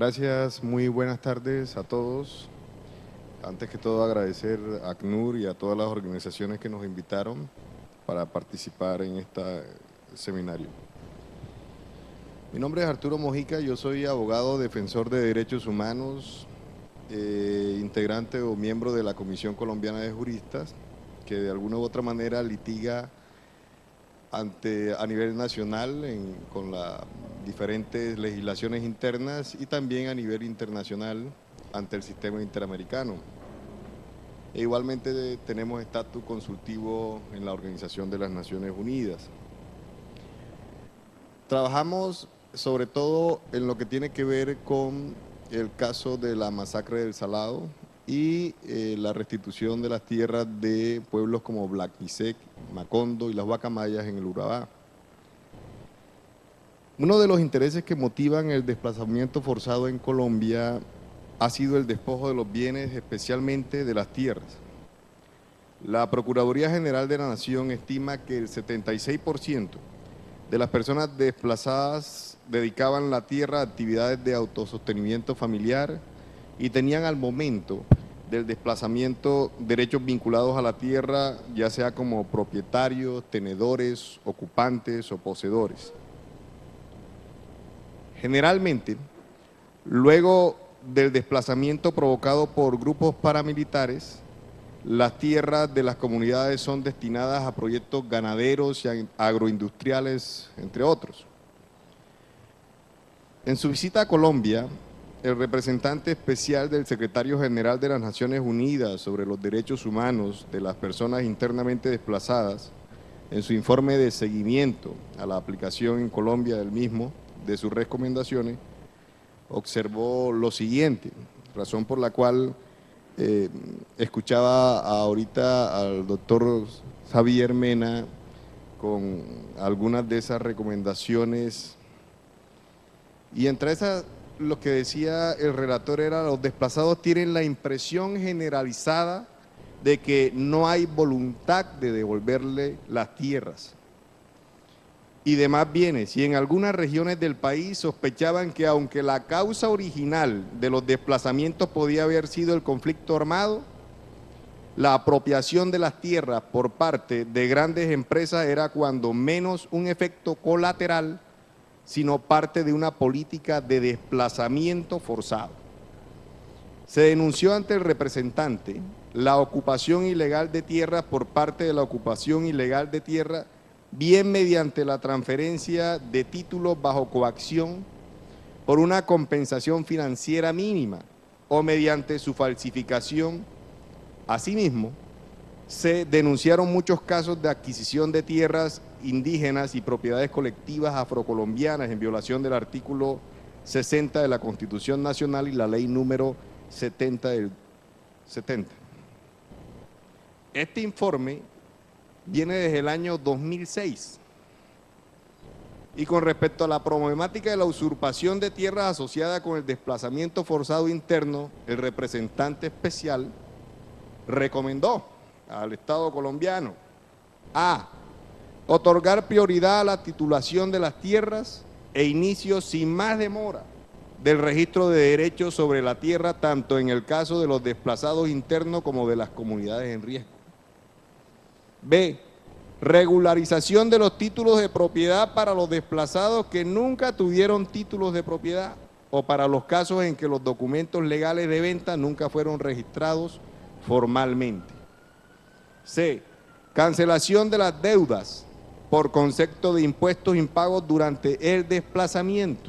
Gracias, muy buenas tardes a todos. Antes que todo agradecer a ACNUR y a todas las organizaciones que nos invitaron para participar en este seminario. Mi nombre es Arturo Mojica, yo soy abogado defensor de derechos humanos, eh, integrante o miembro de la Comisión Colombiana de Juristas, que de alguna u otra manera litiga ante, a nivel nacional en, con las diferentes legislaciones internas y también a nivel internacional ante el sistema interamericano. E igualmente tenemos estatus consultivo en la Organización de las Naciones Unidas. Trabajamos sobre todo en lo que tiene que ver con el caso de la masacre del Salado y eh, la restitución de las tierras de pueblos como Blaquisec, Macondo y las Guacamayas en el Urabá. Uno de los intereses que motivan el desplazamiento forzado en Colombia ha sido el despojo de los bienes, especialmente de las tierras. La Procuraduría General de la Nación estima que el setenta y seis por ciento de las personas desplazadas dedicaban la tierra a actividades de autosostenimiento familiar y tenían al momento del desplazamiento derechos vinculados a la tierra, ya sea como propietarios, tenedores, ocupantes o poseedores. Generalmente, luego del desplazamiento provocado por grupos paramilitares, las tierras de las comunidades son destinadas a proyectos ganaderos y agroindustriales, entre otros. En su visita a Colombia, el representante especial del Secretario General de las Naciones Unidas sobre los derechos humanos de las personas internamente desplazadas, en su informe de seguimiento a la aplicación en Colombia del mismo, de sus recomendaciones, observó lo siguiente, razón por la cual eh, escuchaba ahorita al doctor Javier Mena con algunas de esas recomendaciones, y entre esas lo que decía el relator era: los desplazados tienen la impresión generalizada de que no hay voluntad de devolverle las tierras y demás bienes, y en algunas regiones del país sospechaban que aunque la causa original de los desplazamientos podía haber sido el conflicto armado, la apropiación de las tierras por parte de grandes empresas era cuando menos un efecto colateral, sino parte de una política de desplazamiento forzado. Se denunció ante el representante la ocupación ilegal de tierras por parte de la ocupación ilegal de tierra, bien mediante la transferencia de títulos bajo coacción por una compensación financiera mínima o mediante su falsificación. Asimismo, se denunciaron muchos casos de adquisición de tierras indígenas y propiedades colectivas afrocolombianas en violación del artículo sesenta de la Constitución Nacional y la ley número setenta del setenta. Este informe viene desde el año dos mil seis y con respecto a la problemática de la usurpación de tierras asociada con el desplazamiento forzado interno, el representante especial recomendó al Estado colombiano a otorgar prioridad a la titulación de las tierras e inicio sin más demora del registro de derechos sobre la tierra, tanto en el caso de los desplazados internos como de las comunidades en riesgo. B. Regularización de los títulos de propiedad para los desplazados que nunca tuvieron títulos de propiedad o para los casos en que los documentos legales de venta nunca fueron registrados formalmente. C. Cancelación de las deudas por concepto de impuestos impagos durante el desplazamiento.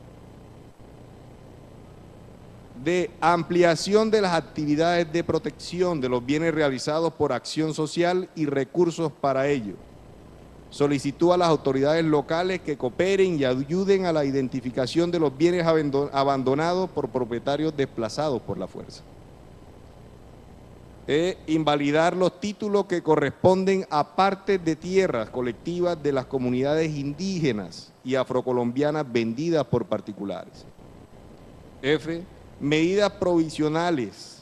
De ampliación de las actividades de protección de los bienes realizados por acción social y recursos para ello. Solicitó a las autoridades locales que cooperen y ayuden a la identificación de los bienes abandonados por propietarios desplazados por la fuerza. E invalidar los títulos que corresponden a partes de tierras colectivas de las comunidades indígenas y afrocolombianas vendidas por particulares. F. Medidas provisionales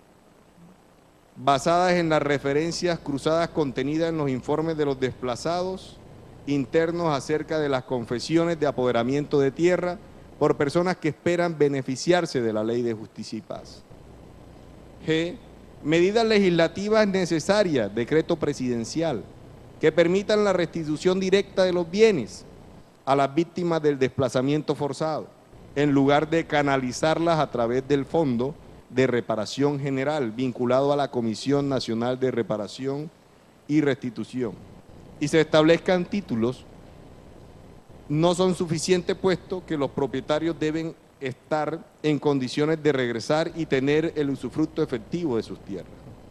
basadas en las referencias cruzadas contenidas en los informes de los desplazados internos acerca de las confesiones de apoderamiento de tierra por personas que esperan beneficiarse de la Ley de Justicia y Paz. G. Medidas legislativas necesarias, decreto presidencial, que permitan la restitución directa de los bienes a las víctimas del desplazamiento forzado, en lugar de canalizarlas a través del Fondo de Reparación General, vinculado a la Comisión Nacional de Reparación y Restitución. Y se establezcan títulos, no son suficientes puesto que los propietarios deben estar en condiciones de regresar y tener el usufructo efectivo de sus tierras.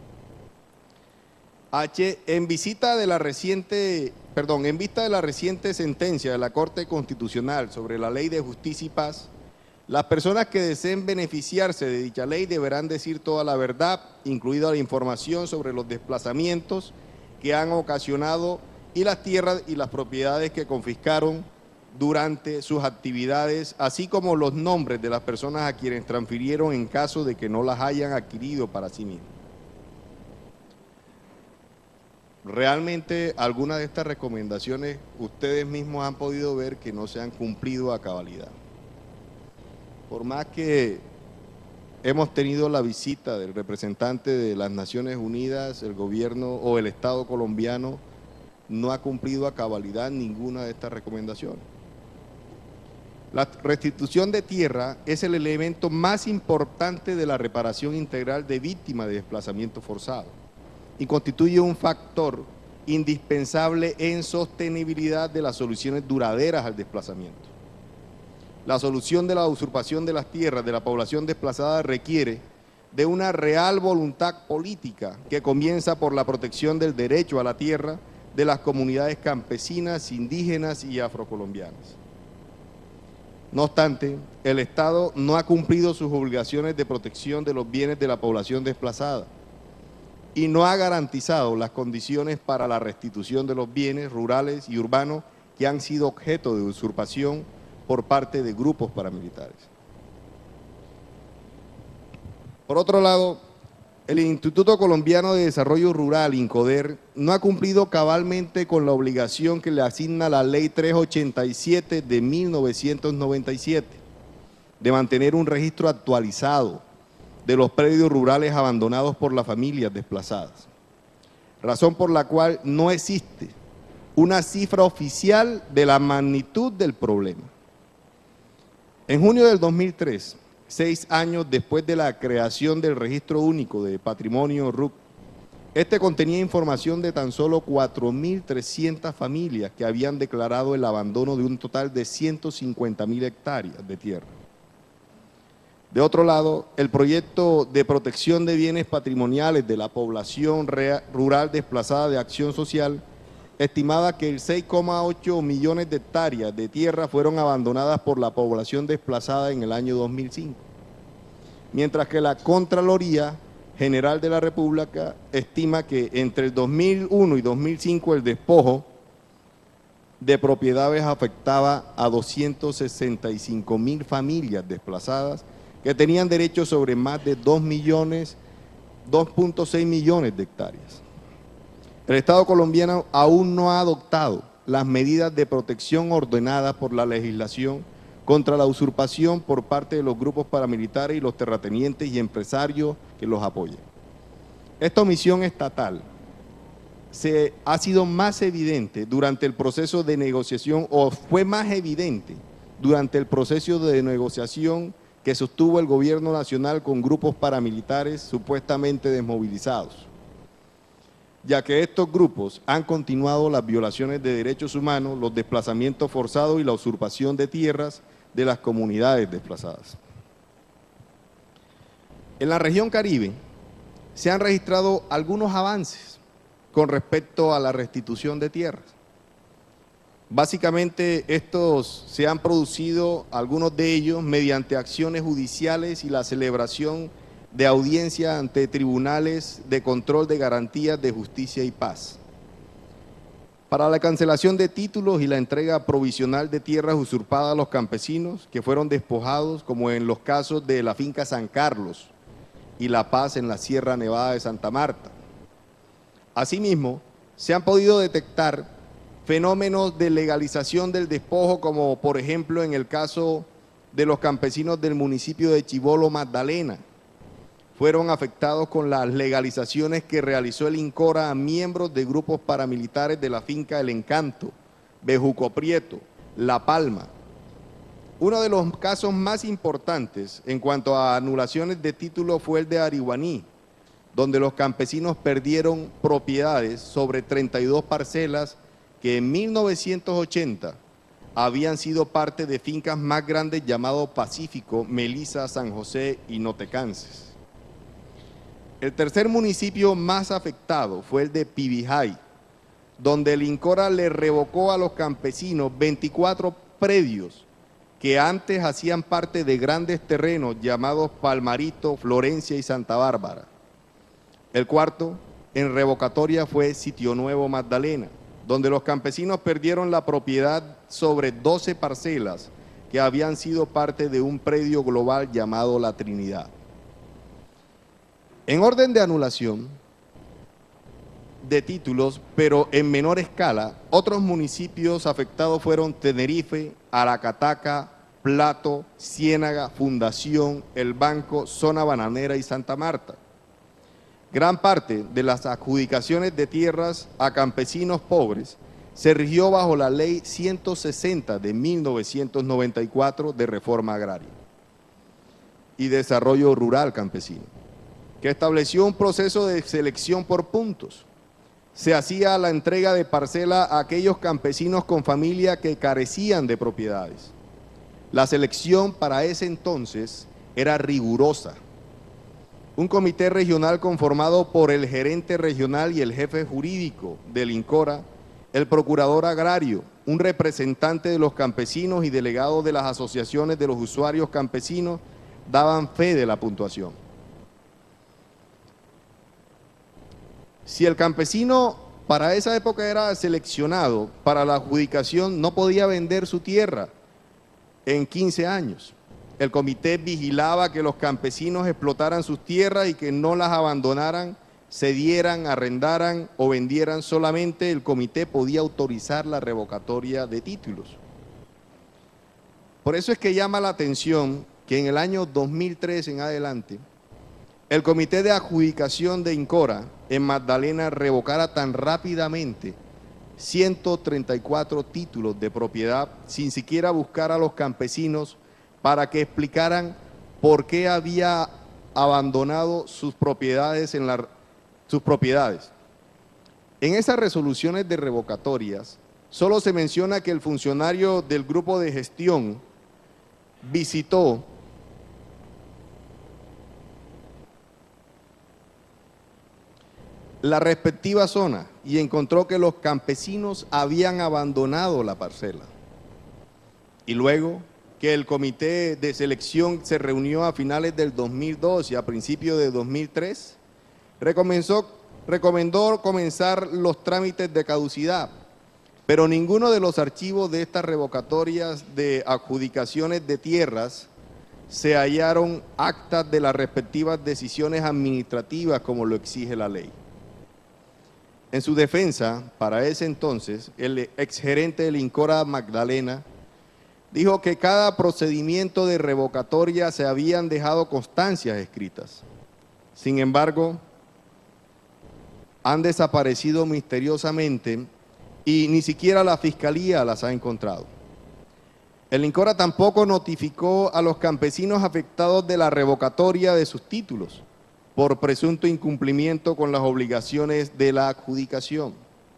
H. En visita de la reciente, perdón, en vista de la reciente sentencia de la Corte Constitucional sobre la Ley de Justicia y Paz, las personas que deseen beneficiarse de dicha ley deberán decir toda la verdad, incluida la información sobre los desplazamientos que han ocasionado y las tierras y las propiedades que confiscaron durante sus actividades, así como los nombres de las personas a quienes transfirieron en caso de que no las hayan adquirido para sí mismos. Realmente algunas de estas recomendaciones ustedes mismos han podido ver que no se han cumplido a cabalidad. Por más que hemos tenido la visita del representante de las Naciones Unidas, el gobierno o el Estado colombiano no ha cumplido a cabalidad ninguna de estas recomendaciones. La restitución de tierra es el elemento más importante de la reparación integral de víctimas de desplazamiento forzado y constituye un factor indispensable en sostenibilidad de las soluciones duraderas al desplazamiento. La solución de la usurpación de las tierras de la población desplazada requiere de una real voluntad política que comienza por la protección del derecho a la tierra de las comunidades campesinas, indígenas y afrocolombianas. No obstante, el Estado no ha cumplido sus obligaciones de protección de los bienes de la población desplazada y no ha garantizado las condiciones para la restitución de los bienes rurales y urbanos que han sido objeto de usurpación por parte de grupos paramilitares. Por otro lado, el Instituto Colombiano de Desarrollo Rural, INCODER, no ha cumplido cabalmente con la obligación que le asigna la Ley trescientos ochenta y siete de mil novecientos noventa y siete, de mantener un registro actualizado de los predios rurales abandonados por las familias desplazadas, razón por la cual no existe una cifra oficial de la magnitud del problema. En junio del dos mil tres, seis años después de la creación del Registro Único de Patrimonio R U C, este contenía información de tan solo cuatro mil trescientas familias que habían declarado el abandono de un total de ciento cincuenta mil hectáreas de tierra. De otro lado, el proyecto de protección de bienes patrimoniales de la población rural desplazada de Acción Social estimaba que el seis coma ocho millones de hectáreas de tierra fueron abandonadas por la población desplazada en el año dos mil cinco, mientras que la Contraloría General de la República estima que entre el dos mil uno y dos mil cinco el despojo de propiedades afectaba a doscientas sesenta y cinco mil familias desplazadas que tenían derecho sobre más de dos punto seis millones de hectáreas. El Estado colombiano aún no ha adoptado las medidas de protección ordenadas por la legislación contra la usurpación por parte de los grupos paramilitares y los terratenientes y empresarios que los apoyan. Esta omisión estatal se ha sido más evidente durante el proceso de negociación, o fue más evidente durante el proceso de negociación que sostuvo el gobierno nacional con grupos paramilitares supuestamente desmovilizados, ya que estos grupos han continuado las violaciones de derechos humanos, los desplazamientos forzados y la usurpación de tierras de las comunidades desplazadas. En la región Caribe se han registrado algunos avances con respecto a la restitución de tierras. Básicamente estos se han producido, algunos de ellos, mediante acciones judiciales y la celebración de audiencia ante tribunales de control de garantías de justicia y paz. Para la cancelación de títulos y la entrega provisional de tierras usurpadas a los campesinos que fueron despojados, como en los casos de la finca San Carlos y La Paz en la Sierra Nevada de Santa Marta. Asimismo, se han podido detectar fenómenos de legalización del despojo, como por ejemplo en el caso de los campesinos del municipio de Chibolo, Magdalena, fueron afectados con las legalizaciones que realizó el INCORA a miembros de grupos paramilitares de la finca El Encanto, Bejuco Prieto, La Palma. Uno de los casos más importantes en cuanto a anulaciones de título fue el de Ariguaní, donde los campesinos perdieron propiedades sobre treinta y dos parcelas que en mil novecientos ochenta habían sido parte de fincas más grandes llamado Pacífico, Melisa, San José y Notecanses. El tercer municipio más afectado fue el de Pibijay, donde el INCORA le revocó a los campesinos veinticuatro predios que antes hacían parte de grandes terrenos llamados Palmarito, Florencia y Santa Bárbara. El cuarto en revocatoria fue Sitio Nuevo, Magdalena, donde los campesinos perdieron la propiedad sobre doce parcelas que habían sido parte de un predio global llamado La Trinidad. En orden de anulación de títulos, pero en menor escala, otros municipios afectados fueron Tenerife, Aracataca, Plato, Ciénaga, Fundación, El Banco, Zona Bananera y Santa Marta. Gran parte de las adjudicaciones de tierras a campesinos pobres se rigió bajo la Ley ciento sesenta de mil novecientos noventa y cuatro de Reforma Agraria y Desarrollo Rural Campesino, que estableció un proceso de selección por puntos. Se hacía la entrega de parcela a aquellos campesinos con familia que carecían de propiedades. La selección para ese entonces era rigurosa. Un comité regional conformado por el gerente regional y el jefe jurídico del INCORA, el procurador agrario, un representante de los campesinos y delegados de las asociaciones de los usuarios campesinos daban fe de la puntuación. Si el campesino para esa época era seleccionado para la adjudicación, no podía vender su tierra en quince años. El comité vigilaba que los campesinos explotaran sus tierras y que no las abandonaran, cedieran, arrendaran o vendieran. Solamente el comité podía autorizar la revocatoria de títulos. Por eso es que llama la atención que en el año dos mil tres en adelante, el comité de adjudicación de INCORA en Magdalena revocara tan rápidamente ciento treinta y cuatro títulos de propiedad sin siquiera buscar a los campesinos para que explicaran por qué había abandonado sus propiedades en la, sus propiedades. En esas resoluciones de revocatorias solo se menciona que el funcionario del grupo de gestión visitó la respectiva zona y encontró que los campesinos habían abandonado la parcela. Y luego que el comité de selección se reunió a finales del dos mil dos y a principios de dos mil tres, recomenzó, recomendó comenzar los trámites de caducidad, pero ninguno de los archivos de estas revocatorias de adjudicaciones de tierras se hallaron actas de las respectivas decisiones administrativas como lo exige la ley. En su defensa, para ese entonces, el exgerente del INCORA Magdalena dijo que cada procedimiento de revocatoria se habían dejado constancias escritas. Sin embargo, han desaparecido misteriosamente y ni siquiera la Fiscalía las ha encontrado. El INCORA tampoco notificó a los campesinos afectados de la revocatoria de sus títulos por presunto incumplimiento con las obligaciones de la adjudicación.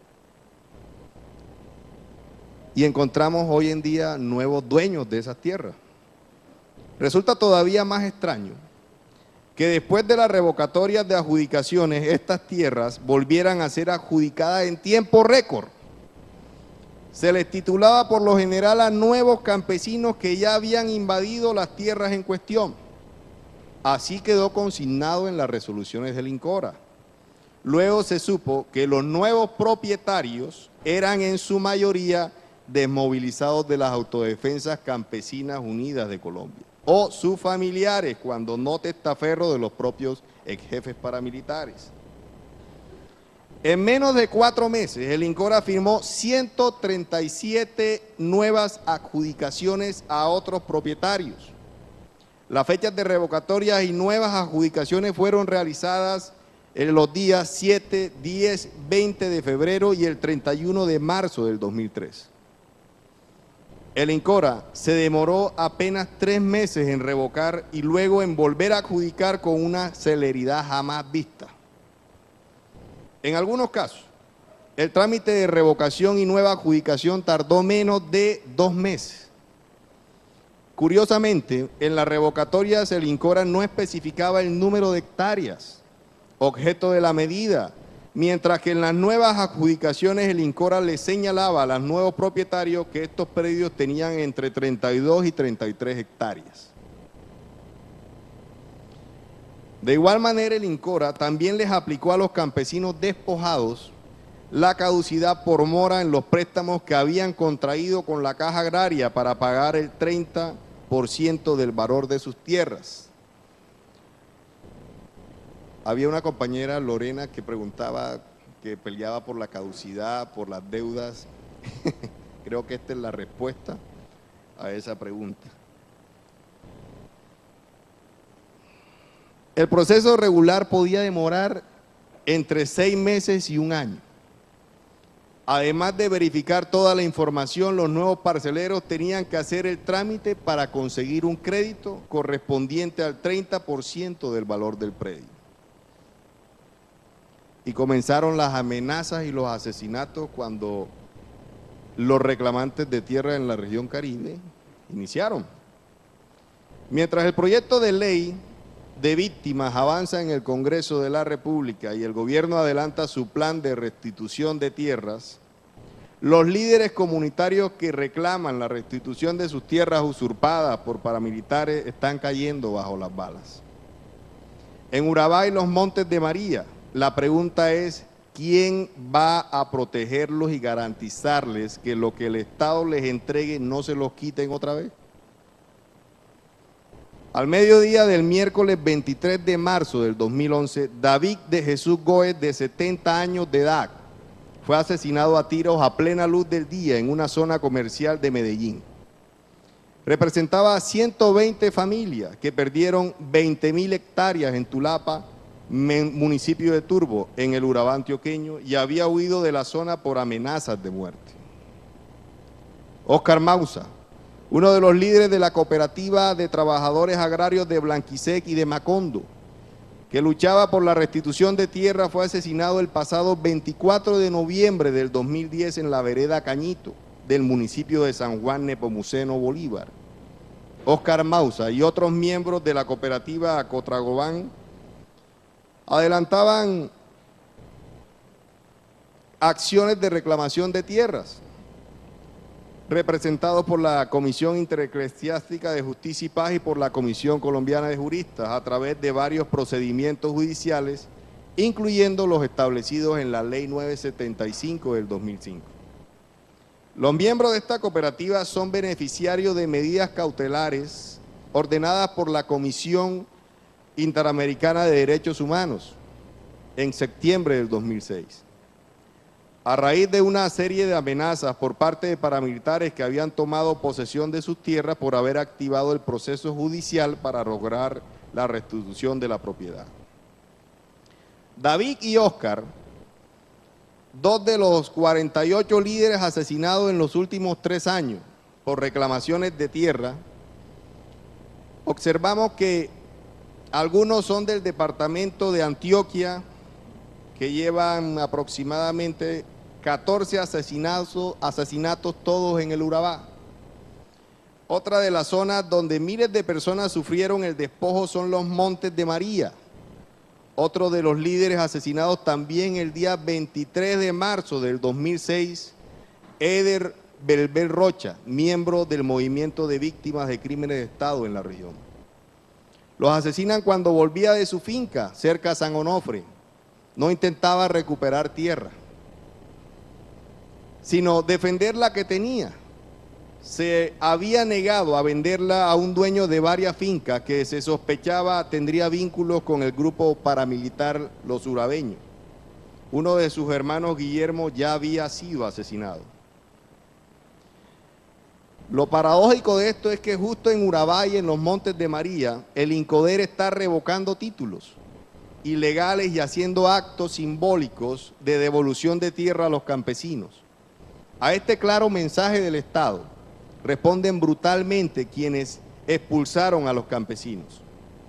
Y encontramos hoy en día nuevos dueños de esas tierras. Resulta todavía más extraño que después de las revocatorias de adjudicaciones, estas tierras volvieran a ser adjudicadas en tiempo récord. Se les titulaba por lo general a nuevos campesinos que ya habían invadido las tierras en cuestión. Así quedó consignado en las resoluciones del INCORA. Luego se supo que los nuevos propietarios eran en su mayoría desmovilizados de las Autodefensas Campesinas Unidas de Colombia o sus familiares, cuando no testaferros de los propios ex jefes paramilitares. En menos de cuatro meses, el INCORA firmó ciento treinta y siete nuevas adjudicaciones a otros propietarios. Las fechas de revocatorias y nuevas adjudicaciones fueron realizadas en los días siete, diez, veinte de febrero y el treinta y uno de marzo del dos mil tres. El INCORA se demoró apenas tres meses en revocar y luego en volver a adjudicar con una celeridad jamás vista. En algunos casos, el trámite de revocación y nueva adjudicación tardó menos de dos meses. Curiosamente, en las revocatorias el INCORA no especificaba el número de hectáreas, objeto de la medida, mientras que en las nuevas adjudicaciones el INCORA le señalaba a los nuevos propietarios que estos predios tenían entre treinta y dos y treinta y tres hectáreas. De igual manera, el INCORA también les aplicó a los campesinos despojados la caducidad por mora en los préstamos que habían contraído con la Caja Agraria para pagar el treinta por ciento del valor de sus tierras. Había una compañera, Lorena, que preguntaba, que peleaba por la caducidad, por las deudas. Creo que esta es la respuesta a esa pregunta. El proceso regular podía demorar entre seis meses y un año. Además de verificar toda la información, los nuevos parceleros tenían que hacer el trámite para conseguir un crédito correspondiente al treinta por ciento del valor del predio. Y comenzaron las amenazas y los asesinatos cuando los reclamantes de tierra en la región Caribe iniciaron. Mientras el proyecto de ley de víctimas avanza en el Congreso de la República y el gobierno adelanta su plan de restitución de tierras, los líderes comunitarios que reclaman la restitución de sus tierras usurpadas por paramilitares están cayendo bajo las balas. En Urabá y los Montes de María, la pregunta es, ¿quién va a protegerlos y garantizarles que lo que el Estado les entregue no se los quiten otra vez? Al mediodía del miércoles veintitrés de marzo del dos mil once, David de Jesús Góez, de setenta años de edad, fue asesinado a tiros a plena luz del día en una zona comercial de Medellín. Representaba a ciento veinte familias que perdieron veinte mil hectáreas en Tulapa, municipio de Turbo, en el Urabá antioqueño, y había huido de la zona por amenazas de muerte. Óscar Mausa, uno de los líderes de la cooperativa de trabajadores agrarios de Blanquisec y de Macondo, que luchaba por la restitución de tierra, fue asesinado el pasado veinticuatro de noviembre del dos mil diez en la vereda Cañito, del municipio de San Juan Nepomuceno Bolívar. Óscar Mausa y otros miembros de la cooperativa Cotragobán adelantaban acciones de reclamación de tierras, representados por la Comisión Intereclesiástica de Justicia y Paz y por la Comisión Colombiana de Juristas a través de varios procedimientos judiciales, incluyendo los establecidos en la Ley novecientos setenta y cinco del dos mil cinco. Los miembros de esta cooperativa son beneficiarios de medidas cautelares ordenadas por la Comisión Interamericana de Derechos Humanos en septiembre del dos mil seis. A raíz de una serie de amenazas por parte de paramilitares que habían tomado posesión de sus tierras por haber activado el proceso judicial para lograr la restitución de la propiedad. David y Óscar, dos de los cuarenta y ocho líderes asesinados en los últimos tres años por reclamaciones de tierra, observamos que algunos son del departamento de Antioquia, que llevan aproximadamente catorce asesinatos, asesinatos todos en el Urabá. Otra de las zonas donde miles de personas sufrieron el despojo son los Montes de María. Otro de los líderes asesinados también el día veintitrés de marzo del dos mil seis, Eder Belbel Rocha, miembro del movimiento de víctimas de crímenes de Estado en la región. Los asesinan cuando volvía de su finca cerca a San Onofre. No intentaba recuperar tierra, sino defender la que tenía. Se había negado a venderla a un dueño de varias fincas que se sospechaba tendría vínculos con el grupo paramilitar Los Urabeños. uno de sus hermanos, Guillermo, ya había sido asesinado. Lo paradójico de esto es que justo en Urabá y en los Montes de María, el INCODER está revocando títulos ilegales y haciendo actos simbólicos de devolución de tierra a los campesinos. A este claro mensaje del Estado responden brutalmente quienes expulsaron a los campesinos.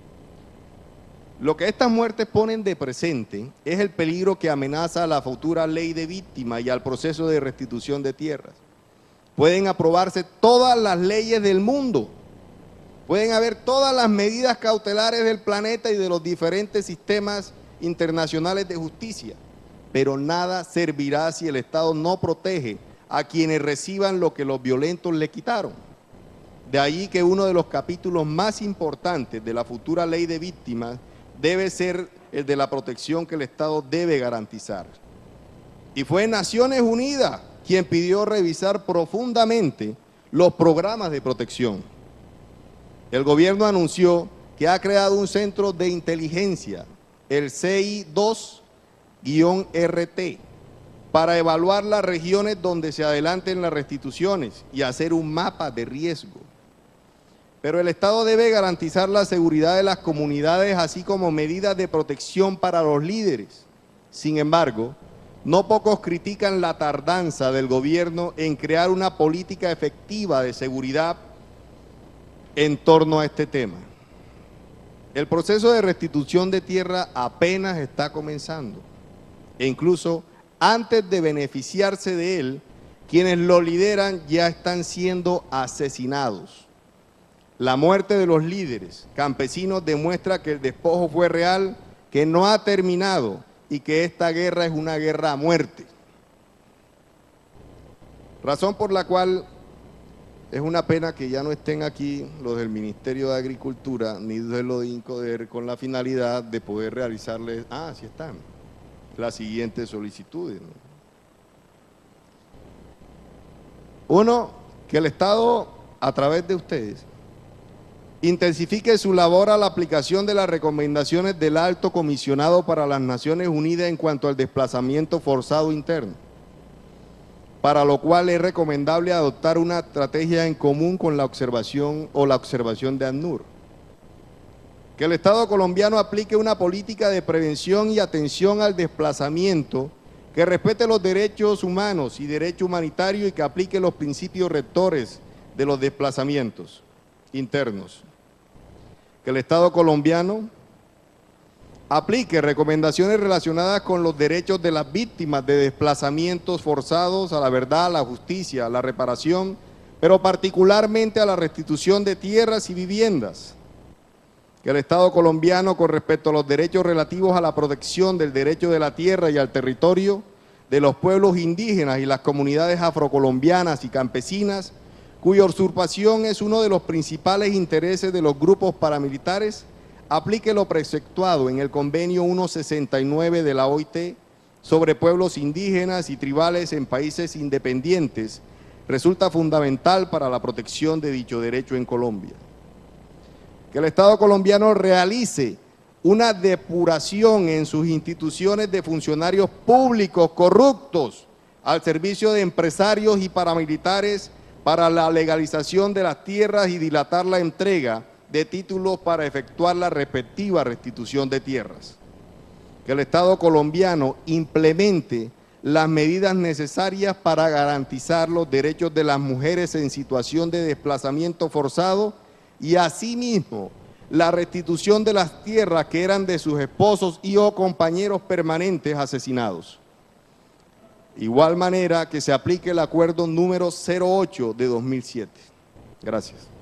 Lo que estas muertes ponen de presente es el peligro que amenaza a la futura ley de víctimas y al proceso de restitución de tierras. Pueden aprobarse todas las leyes del mundo, pueden haber todas las medidas cautelares del planeta y de los diferentes sistemas internacionales de justicia, pero nada servirá si el Estado no protege a quienes reciban lo que los violentos le quitaron. De ahí que uno de los capítulos más importantes de la futura ley de víctimas debe ser el de la protección que el Estado debe garantizar. Y fue Naciones Unidas quien pidió revisar profundamente los programas de protección. El gobierno anunció que ha creado un centro de inteligencia, el C I dos R T, para evaluar las regiones donde se adelanten las restituciones y hacer un mapa de riesgo. Pero el Estado debe garantizar la seguridad de las comunidades, así como medidas de protección para los líderes. Sin embargo, no pocos critican la tardanza del gobierno en crear una política efectiva de seguridad en torno a este tema. El proceso de restitución de tierra apenas está comenzando e incluso antes de beneficiarse de él, quienes lo lideran ya están siendo asesinados. La muerte de los líderes campesinos demuestra que el despojo fue real, que no ha terminado y que esta guerra es una guerra a muerte. Razón por la cual es una pena que ya no estén aquí los del Ministerio de Agricultura ni de lo de INCODER con la finalidad de poder realizarles, ah, sí están, las siguientes solicitudes, ¿no? Uno, que el Estado, a través de ustedes, intensifique su labor a la aplicación de las recomendaciones del Alto Comisionado para las Naciones Unidas en cuanto al desplazamiento forzado interno, para lo cual es recomendable adoptar una estrategia en común con la observación o la observación de ACNUR. Que el Estado colombiano aplique una política de prevención y atención al desplazamiento que respete los derechos humanos y derecho humanitario y que aplique los principios rectores de los desplazamientos internos. Que el Estado colombiano aplique recomendaciones relacionadas con los derechos de las víctimas de desplazamientos forzados a la verdad, a la justicia, a la reparación, pero particularmente a la restitución de tierras y viviendas. Que el Estado colombiano, con respecto a los derechos relativos a la protección del derecho de la tierra y al territorio de los pueblos indígenas y las comunidades afrocolombianas y campesinas, cuya usurpación es uno de los principales intereses de los grupos paramilitares, aplique lo preceptuado en el convenio ciento sesenta y nueve de la O I T sobre pueblos indígenas y tribales en países independientes, resulta fundamental para la protección de dicho derecho en Colombia. Que el Estado colombiano realice una depuración en sus instituciones de funcionarios públicos corruptos al servicio de empresarios y paramilitares para la legalización de las tierras y dilatar la entrega de títulos para efectuar la respectiva restitución de tierras. Que el Estado colombiano implemente las medidas necesarias para garantizar los derechos de las mujeres en situación de desplazamiento forzado y asimismo la restitución de las tierras que eran de sus esposos y o compañeros permanentes asesinados. Igual manera que se aplique el acuerdo número cero ocho de dos mil siete. Gracias.